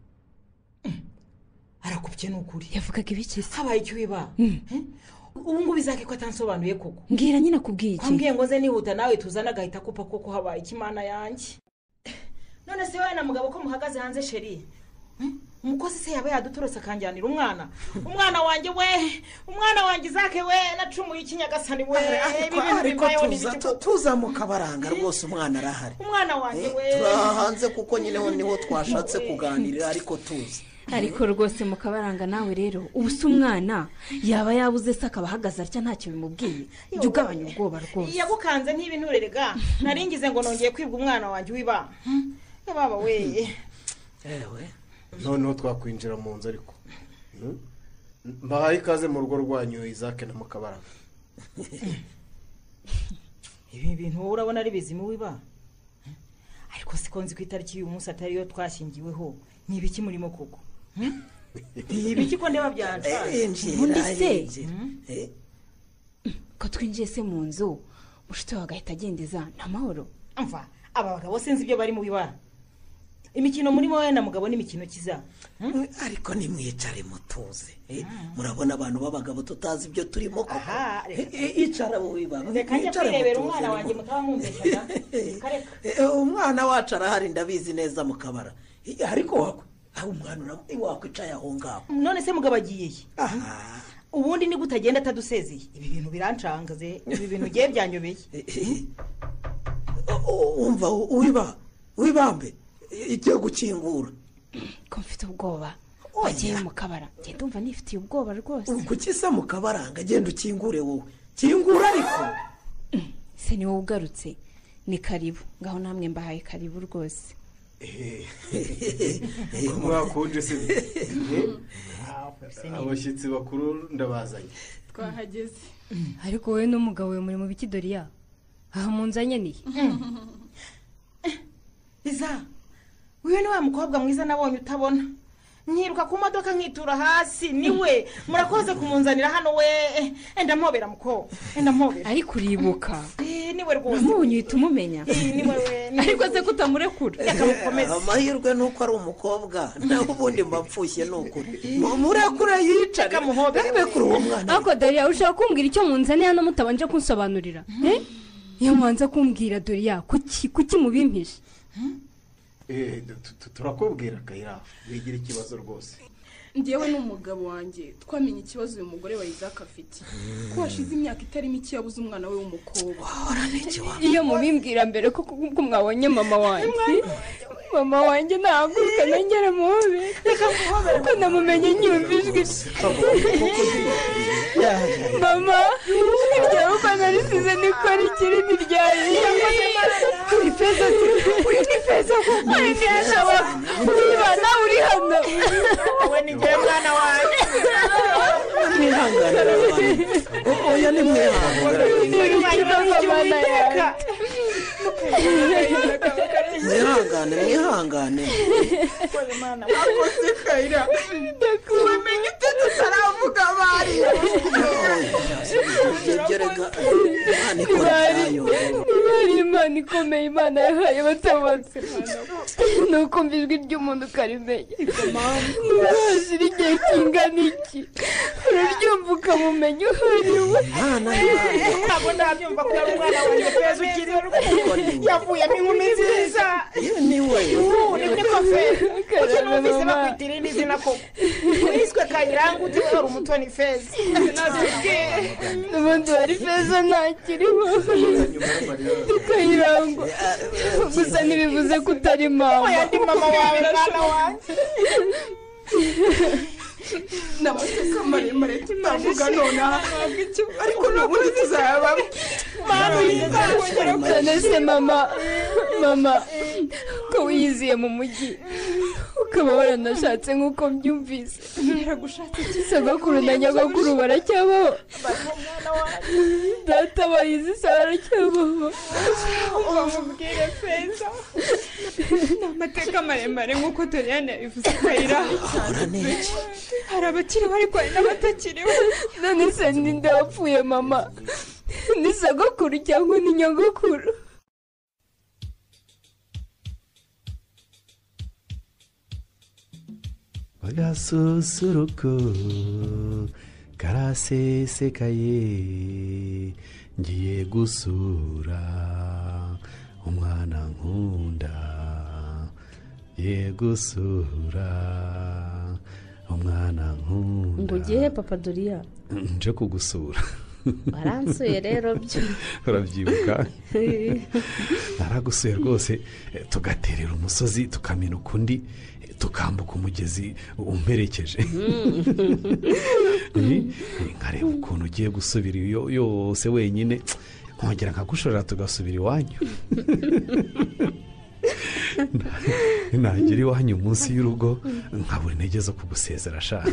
arakubye n'ukuri yavugaga ibiki se habaye icyo wiba ubu ngubu izake ko atansobanuye koko mbwira nyine akubwiye iki kwambwiye ngo ze nihuta nawe tuzana agahita kupa koko habaye ikimana yanjye none se wowe na mugabo ko muhagaze hanze sheri umukozi se yaba yadutorotse akanjyanira umwana umwana wanjye we umwana wanjye izake we nacumuye ikinyagasani we ariko tuza tuza mu kabaranga rwose umwana arahari umwana wanjye we turahanze kuko nyine niho twashatse kuganirira ariko tuza ariko rwose mu kabaranga nawe rero ubu se umwana yaba yabuze se akaba ahagaze atya ntacyo bimubwiye jya ugabanya ubwoba rwose yagukanze nk'ibinturerega naringize ngo nongeye kwibwa umwana wanjye wiba baba we ewe noneho twakwinjira mu nzu ariko mbahaye ikaze mu rugo rwanyu izake na mukabaranga ibi bintu wowe urabona ari bizima wiba ariko siko nzi ku itariki y'uyu munsi atariyo twashyingiweho ni ibiki murimo koko ni ibiki ko ndeba byancaye ubundi se ko twinjiye se mu nzu mushito wawe agahita agendeza nta mahoro mva aba bagabo sinzi ibyo bari mu bibara imikino murimo wowe na mugabo n'imikino kiza ariko nimwicare mutuze murabona abantu b'abagabo tutazi ibyo turimo koko icara mu bibaba reka njya kwirebera umwana wanjye mutaba mwumveshaga umwana wacu arahari ndabizi neza mu kabara ariko wakwe aho umwana wakwicaye aho ngaho none se mugabo agiye ubundi ni gutagenda atadusezeye ibi bintu birancangaze ibi bintu ugiye byanyobeye wumva wiba wibambe igiye gukingura ko mfite ubwoba wagiye mu kabara ngenda ndumva nifitiye ubwoba rwose kuki se mu kabaranga genda ukingure wowe kingura ariko se ni wowe ugarutse ni karibu ngaho namwe mbahaye karibu rwose mwakonje se abashyitsi bakuru ndabazanye twahageze ariko wowe n'umugabo we muri mu biki Doriya aha munzanye niye iza uyu ni wa mukobwa mwiza nabonye utabona nkiruka ku modoka nkitura hasi niwe murakoze kumunzanira hano we enda mpobera muko enda mpobera ariko uribuka niwe rwose mubonye uhita umumenya niwe we ariko se kutamurekura amahirwe ni uko ari umukobwa nawe ubundi mbapfushye ni ukuri murekure yicare muhobere kuri uwo mwana ariko Doriya ushaka kumbwira icyo munzaniye hano mutabanje kunsobanurira iyo mwanza kumbwira Doriya kuki kuki mubimpishe turakubwira kayira wigira ikibazo rwose ngewe n'umugabo wanjye twamenye ikibazo uyu mugore wa Isaac afite ko hashize imyaka itari mike yabuze umwana we w'umukobwa iyo mubimbwira mbere ko mwabonye mama wanjye mama wanjye ntahaguruka nongere muhobe kuko namumenye nyumva ijwi mama iryawe uko narisize niko rikiri ntiryari uri feza uri ni feza kuko uri feza niba nawe uri hano wowe ni ngewe mwana wanjye mwihangane oya ni mwihangane mwihangane mwihangane wakoze kayira umenye ute tutaravuga bari bari imana ikomeye imana yahaye batabonetse ni ukumva ijwi ry'umuntu ukarimenya ntazira igihe kingana iki uraryumva ukamumenya uwo ari we ntabwo ndabyumva ko yari umwana wanjye feza ukiri yavuyemo inkumi nziza niwe ni koferi kuki numvise bakwitira irindi zina koko wiswe kayiranga uti wari umutoni feza n'ubundi wari feza ntakiriho kayirangwa gusa ntibivuze ko utari mama oya ndi mama wawe mwana wanjye n'amateka maremare tutavuga nonaha ariko ntabwo tuzaba none se mama mama ko wiyiziye mu mujyi ukaba waranashatse nk'uko mbyumvise sogokuru na nyogokuru baracyabaho data bayizi se baracyabaho bamubwire feza ni amateka maremare nk'uko Doriane yabivuze kayira hari abakiriho ariko hari n'abatakiriho none se ninde wapfuye mama ni sogokuru cyangwa ni nyogokuru agasusuruko karasesekaye ngiye gusura umwana nkunda ngiye gusura umwana nkunda ngo ugiye papa Doriya nje kugusura waransuye rero byo urabyibuka naragusuye rwose tugaterera umusozi tukaminuka undi tukambuka umugezi umperekeje nkareba ukuntu ugiye gusubira iyo yose wenyine nkongera nkagushorera tugasubira iwanyu nagera iwanyu munsi y'urugo nkabura intege zo kugusezera ashaka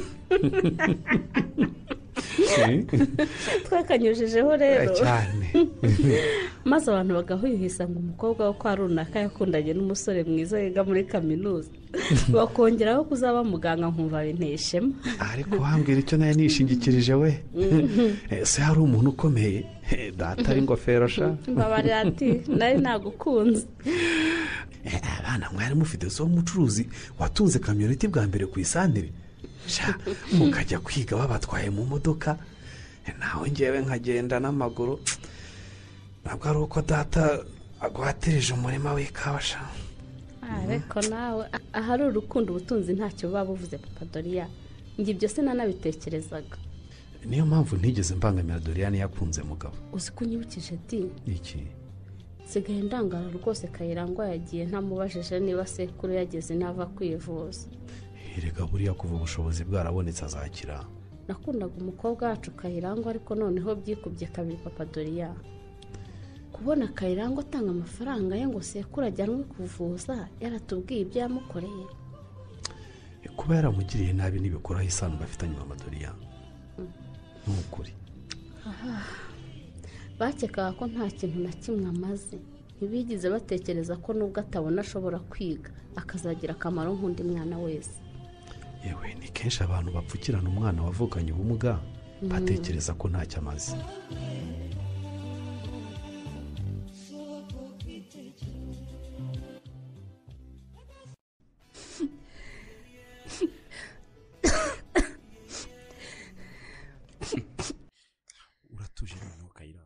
twakanyujijeho rero cyane maze abantu bagahwihisa ngo umukobwa wo kwa runaka yakundanye n'umusore mwiza wiga muri kaminuza bakongeraho kuzaba muganga nkumva binteye ishema ariko wambwira icyo nayo nishingikirije we se hari umuntu ukomeye data ari ingofero sha mbabarira ati nari nagukunze abana mwari mufite zo umucuruzi watunze kamyoneti bwa mbere ku isantere mukajya kwiga babatwaye mu modoka nawe ngewe nkagenda n'amaguru ntabwo ari uko data aguhatirije umurima w'ikawa sha ariko nawe ahari urukundo ubutunzi ntacyo buba buvuze papa Doriya njye ibyo se nanabitekerezaga niyo mpamvu ntigeze mbangamira Doriane yakunze mugabo. uzi ko unyibukije di iki sigaye ndangara rwose Kayirangwa yagiye ntamubajije niba sekuru yageze nava kwivuza. erega buriya kuva ubushobozi bwarabonetse azakira. nakundaga umukobwa wacu Kayirangwa ariko noneho byikubye kabiri papa Doriya. kubona Kayirangwa atanga amafaranga ye ngo sekuru ajyanwe kuvuza yaratubwiye ibyo yamukoreye. kuba yaramugiriye nabi n'ibikoraho isano bafitanye mama Doriya ni ukuri. bakekaga ko nta kintu na kimwe amaze ntibigeze batekereza ko nubwo atabona ashobora kwiga akazagira akamaro nk'undi mwana wese. yewe ni kenshi abantu bapfukirana umwana wavukanye ubumuga batekereza ko ntacyo amaze. uratuje noneho Kayira?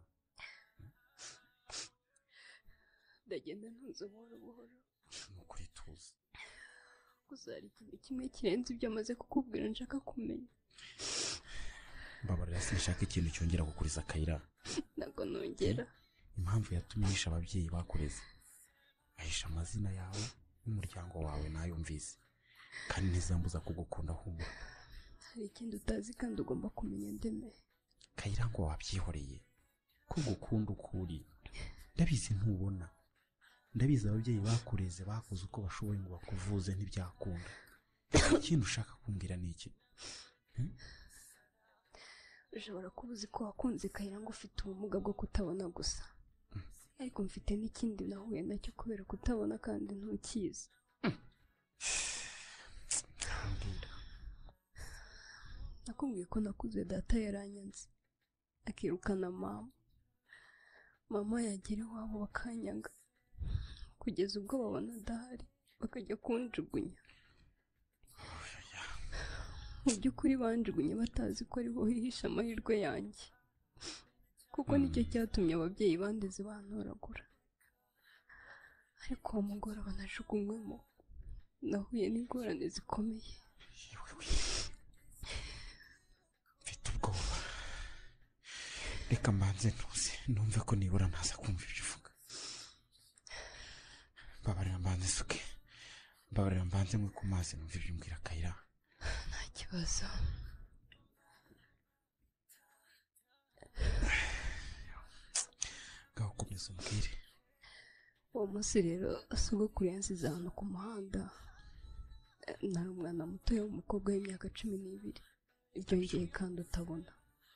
ndagenda ntuze buhoro buhoro. ni ukuri tuzi. gusa hari ikintu kimwe kirenze ibyo amaze kukubwira nshaka kumenya. mbabarira sinshaka ikintu cyongera kukuriza Kayira. ntabwo nongera. impamvu yatumye yisha ababyeyi bakureze ahisha amazina yawe n'umuryango wawe nayumvise kandi ntizambuza kugukunda humura. hari ikindi utazi kandi ugomba kumenya ndeme. Kayira ngo wabyihoreye ko gukunda ukuri ndabizi ntubona. ndabizi ababyeyi bakureze bakoze uko bashoboye ngo bakuvuze ntibyakunda. ikintu ushaka kumbwira ni iki? ushobora kuba uzi ko wakunze Kayira ngo ufite ubumuga bwo kutabona gusa, ariko mfite n'ikindi nahuye nacyo kubera kutabona kandi ntukizi. nakubwiye ko nakuze data yaranyanze akirukana mama. mama yagera iwabo bakanyanga kugeza ubwo babona adahari bakajya kunjugunya. mu by'ukuri banjugunye batazi ko ariho hihisha amahirwe yanjye, kuko nicyo cyatumye ababyeyi bandeze bantoragura. ariko uwo mugoroba najugunywemo nahuye n'ingorane zikomeye. mfite ubwoba. reka mbanze ntuze numve ko nibura ntaza kumva ibyo uvuga. mbabarira mbanze suke mbabarira mbanze mwe ku mazi numve ibyo umbwira Kayira. nta kibazo. ngaho komeza umbwire. uwo munsi rero sogokuru yansize ahantu ku muhanda. nari umwana muto w'umukobwa w'imyaka cumi n'ibiri byongeye kandi utabona.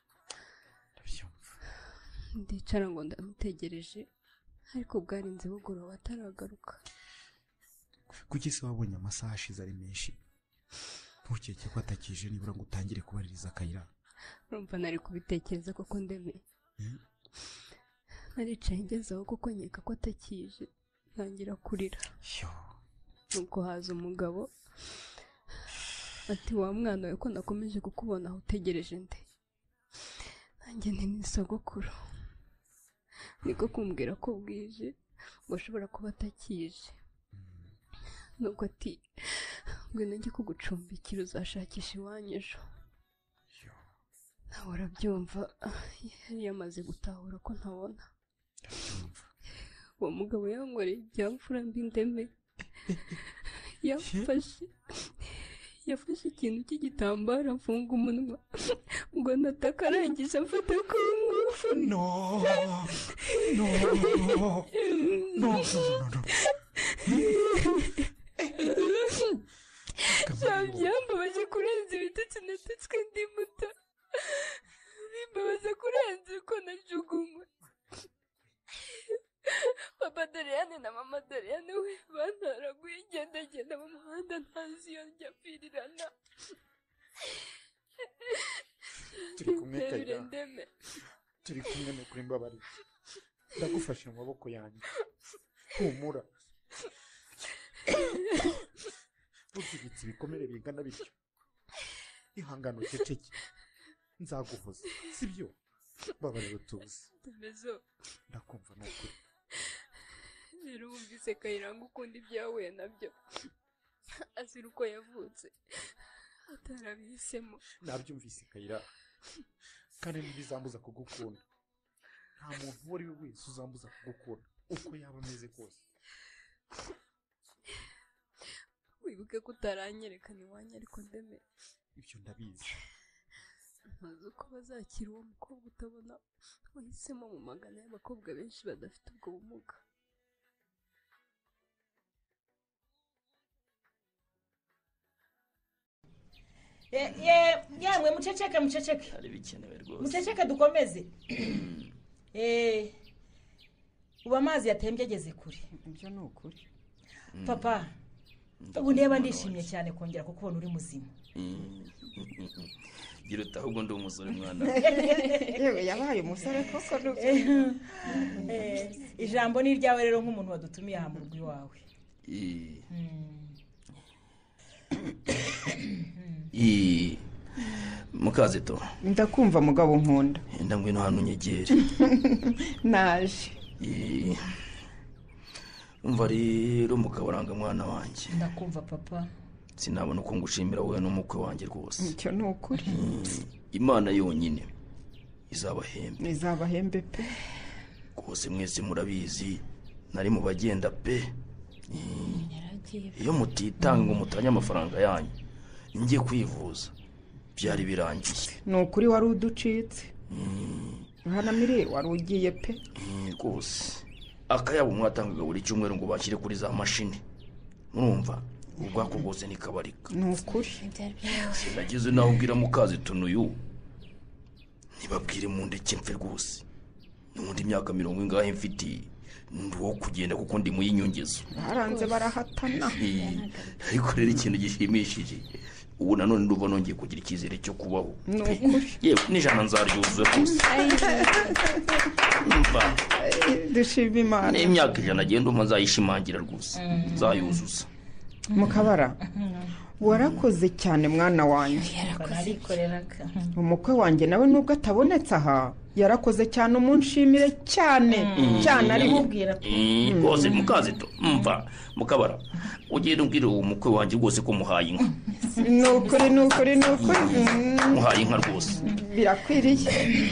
ndicara ngo ndamutegereje ariko bwarinze bugoroba ataragaruka. kuki se wabonye amasaha ashize ari menshi ntukeke ko atakije nibura ngo utangire kubaririza Kayira? urumva nari kubitekereza koko ndemeye. naricaye ngezeho kuko nkeka ko atakije ntangira kurira. nuko haza umugabo ati wa mwana we ko nakomeje kukubona aho utegereje nde? nanjye nti ni sogokuru. niko kumbwira ko bwije ngo ashobora kuba atakije. nuko ati ngwino njye kugucumbikira uzashakisha iwanyu ejo. nawe urabyumva yari yamaze gutahura ko ntabona. uwo mugabo yankoreye ibyamfura mbi ndeme. yafashe yafashe ikintu cy'igitambaro afunga umunwa ngo nataka arangije afata ku ngufu. no no no no byambabaje kurenza ibitutsi natutswe ndi muto. bimbabaza kurenza uko najugunywe. papa Doriane na mama Doriane we bantaraguye ngendagenda mu muhanda ntazi iyo njya mpirirana. turi kumwe Kayira, turi kumwe ni ukuri mbabarira. ndagufashe mu maboko yanjye humura. ntuzibitse ibikomere bingana bityo. ihangane uceceke nzaguhoza sibyo? babarira utuzi. ndakumva ni ukuri. rero wumvise Kayira ngo ukunda ibyahuye nabyo azira uko yavutse atarabihisemo. nabyumvise Kayira kandi ntibizambuza kugukunda. Nta muntu uwo ari we wese uzambuza kugukunda uko yaba ameze kose. wibuke ko utaranyerekana iwanyu ariko ndeme Ibyo ndabizi. ntuzi uko bazakira uwo mukobwa utabona wahisemo mu magana y'abakobwa benshi badafite ubwo bumuga. yamwe muceceke muceceke hari bikenewe rwose. muceceke dukomeze. Eh, ubu amazi yatembye ageze kure. ibyo ni ukuri. papa ubu ndeba ndishimye cyane kongera kukubona uri muzima. gira uti ahubwo ndi umusore mwana. yewe yabaye umusore koko. Eh, ijambo ni iryawe rero nk'umuntu wadutumiye aha mu rugo iwawe. Ii Mukazito, ndakumva mugabo nkunda. enda ngwino hano unyegere. naje. Ii umva rero mukabaranga mwana wanjye. ndakumva papa. Sinabona uko ngushimira wowe n'umukwe wanjye rwose. icyo ni ukuri. Imana yonyine izabahembe. izabahembe pe. Rwose mwese murabizi nari mu bagenda pe. Iyo mutitanga ngo mutanye amafaranga yanyu ngiye kwivuza byari birangiye. ni ukuri wari uducitse. hana mire wari ugiye pe. rwose akayabo mwatangaga buri cyumweru ngo bashyire kuri za mashini. murumva ubwako bwose nikabarika. ni ukuri. sinageze naho ubwira Mukazito n'uyu ntibabwire mu ndeke mfe rwose. n'undi myaka mirongo ingahe mfitiye ndi wo kugenda kuko ndi mu y'inyongezo. baranze barahatana. ariko rero ikintu gishimishije ubu nanone ndumva nongeye kugira icyizere cyo kubaho. ni ukuri. yewe n'ijana nzaryuzuye rwose. dushima Imana. n'imyaka ijana agenda umwe nzayishimangira rwose. nzayuzuza. Mukabara warakoze cyane mwana wanjye. umukwe wanjye nawe nubwo atabonetse aha yarakoze cyane umunshimire cyane cyane ari mubwira. rwose Mukazito mva Mukabara ugenda ubwira uwo mukwe wanjye rwose ko muhaye inka. ni ukuri ni ukuri ni ukuri. muhaye inka rwose. birakwiriye.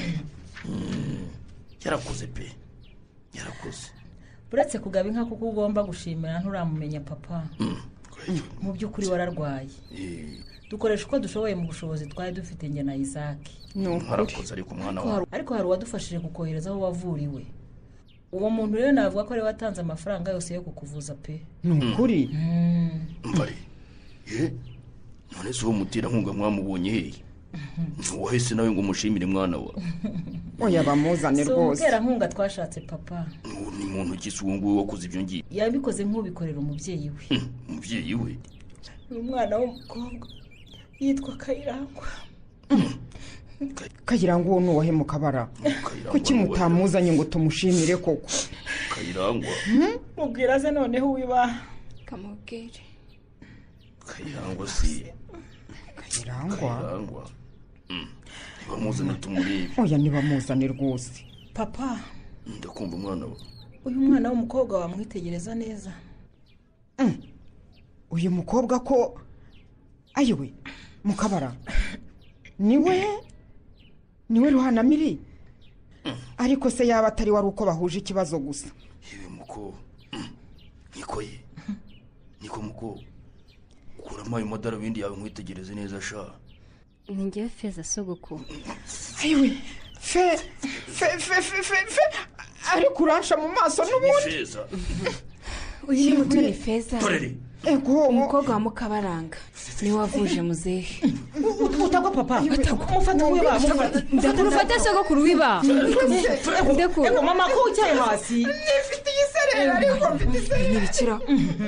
yarakoze pe yarakoze. uretse kugaba inka kuko ugomba gushimira nturamumenya papa. mu by'ukuri wararwaye. dukoresha uko dushoboye mu bushobozi twari dufite njye na Isaac. harakoze ariko umwana wawe. ariko hari uwadufashije kukohereza aho wavuriwe. uwo muntu rero navuga ko ari watanze amafaranga yose yo kukuvuza pe. ni ukuri. mbari ye none se uwo muterankunga mwamubonye hehe? wahise nawe ngo umushimire mwana wa. oya bamuzane rwose. so umuterankunga twashatse papa. ni muntu ki uwo nguwo wakoze ibyo ngiye? yabikoze nk'ubikorera umubyeyi we. umubyeyi we? ni umwana w'umukobwa yitwa Kayirangwa. Kayirangwa uwo ni uwahe Mukabara? kuki mutamuzanye ngo tumushimire koko? Kayirangwa mubwira ze noneho wiba kamubwire. Kayirangwa si Kayirangwa. Kayirangwa ntibamuzane tumurebe. oya ntibamuzane rwose. papa ndakumva umwana we. uyu mwana w'umukobwa wamwitegereza neza. uyu mukobwa ko ayiwe Mukabara niwe niwe Ruhanamiri. ariko se yaba atari wari uko bahuje ikibazo gusa. yewe muko niko ye niko muko kurama ayo madarubindi yawe nkwitegereze neza sha. ni ngewe Feza sogoko. ayiwe fe fe fe fe fe fe ariko uransha mu maso n'ubundi. Feza uyu ni mutoni Feza. torere ego umukobwa wa Mukabaranga niwe wavuje muzehe. utagwa papa. mufata wiba ndakuru fata sogokuru wiba. ndekuru ego mama ko ucyaye hasi. nifite igiserera ariko mfite iserera. ntibikira.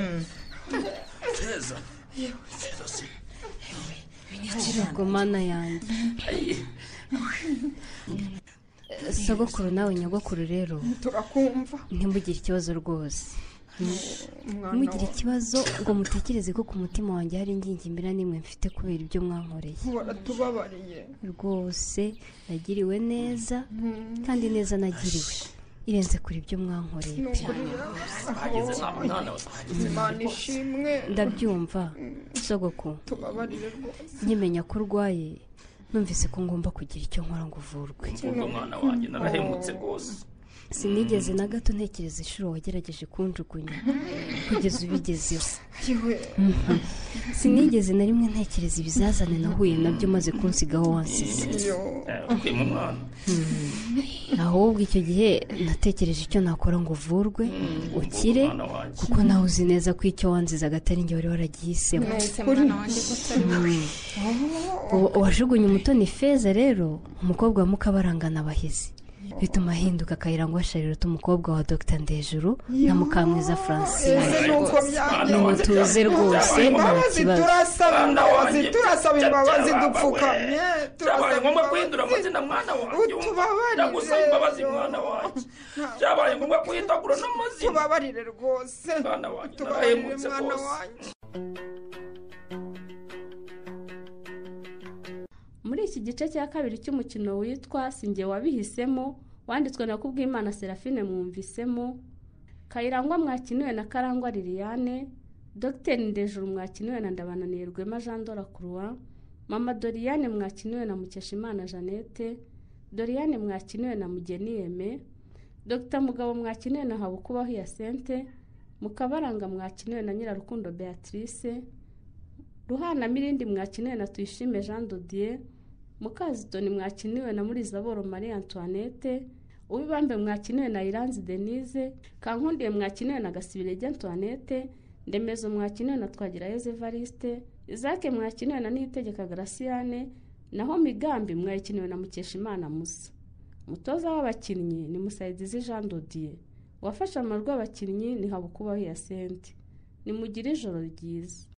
Feza Feza si ubwo mana yanjye. sogokuru nawe nyogokuru rero turakumva. ntimugire ikibazo rwose. ntimugire ikibazo ngo mutekereze ko ku mutima wanjye hari ingingimira n'imwe mfite kubera ibyo mwankoreye. waratubabariye rwose nagiriwe neza kandi neza nagiriwe irenze kuri ibyo mwankoreye. Imana ishimwe. ndabyumva sogoko. tubabarire rwose. nkimenya ko urwaye numvise ko ngomba kugira icyo nkora ngo uvurwe mvuga umwana wanjye narahemutse rwose. sinigeze na gato ntekereza inshuro wagerageje kunjugunya kugeza ubigezeho. Mhm. sinigeze na rimwe ntekereza ibizazane nahuye nabyo maze kunsigaho wansize. ukwiye mu mwana. Mhm. ahubwo icyo gihe natekereje icyo nakora ngo uvurwe ukire kuko nawe uzi neza ko icyo wanzizaga atari njye wari waragihisemo. uwajugunye umutoni Feza rero umukobwa wa Mukabarangana abahizi bituma ahinduka Kayirangwa Charlotte umukobwa wa Dr Ndejuru na Mukamwiza Francine. nimutuze rwose nta kibazo. turasaba imbabazi turasaba imbabazi dupfukamye byabaye ngombwa guhindura amazina mwana wanjye. ndagusaba imbabazi mwana wanjye. byabaye ngombwa guhindagura n'amazina. tubabarire rwose mwana wanjye tubabarire narahemutse mwana rwose. wanjye. muri iki gice cya kabiri cy'umukino witwa sinjye wabihisemo wanditswe na Kubwimana Serafine mwumvisemo Kayirangwa mwakiniwe na Karangwa Liliane, Dr Ndejuru mwakiniwe na Ndabananiye Rwema Jean Dora Croix, Mama Doriane mwakiniwe na Mukeshimana Jeannette, Doriane mwakiniwe na Mugeni Aime, Dr Mugabo mwakiniwe na Habukubaho Hyacinthe, Mukabaranga mwakiniwe na Nyirarukundo Beatrice, Ruhana Mirindi mwakiniwe na Tuyishime Jean Dodier, Mukazitoni mwakiniwe na Murizaboro Marie Antoinette, Ubibambe mwakiniwe na Iranzi Denise, Kankundiye mwakiniwe na Gasibirege Antoinette, Ndemezo mwakiniwe na Twagirayezu Evariste, Izake mwakiniwe na Niyitegeka Graciane, naho Migambi mwakiniwe na Mukeshimana Musa. Umutoza w'abakinnyi ni Musaidizi Jean Dodier, wafashe amajwi abakinnyi ni Habukubaho Hyacinthe. Nimugire ijoro ryiza.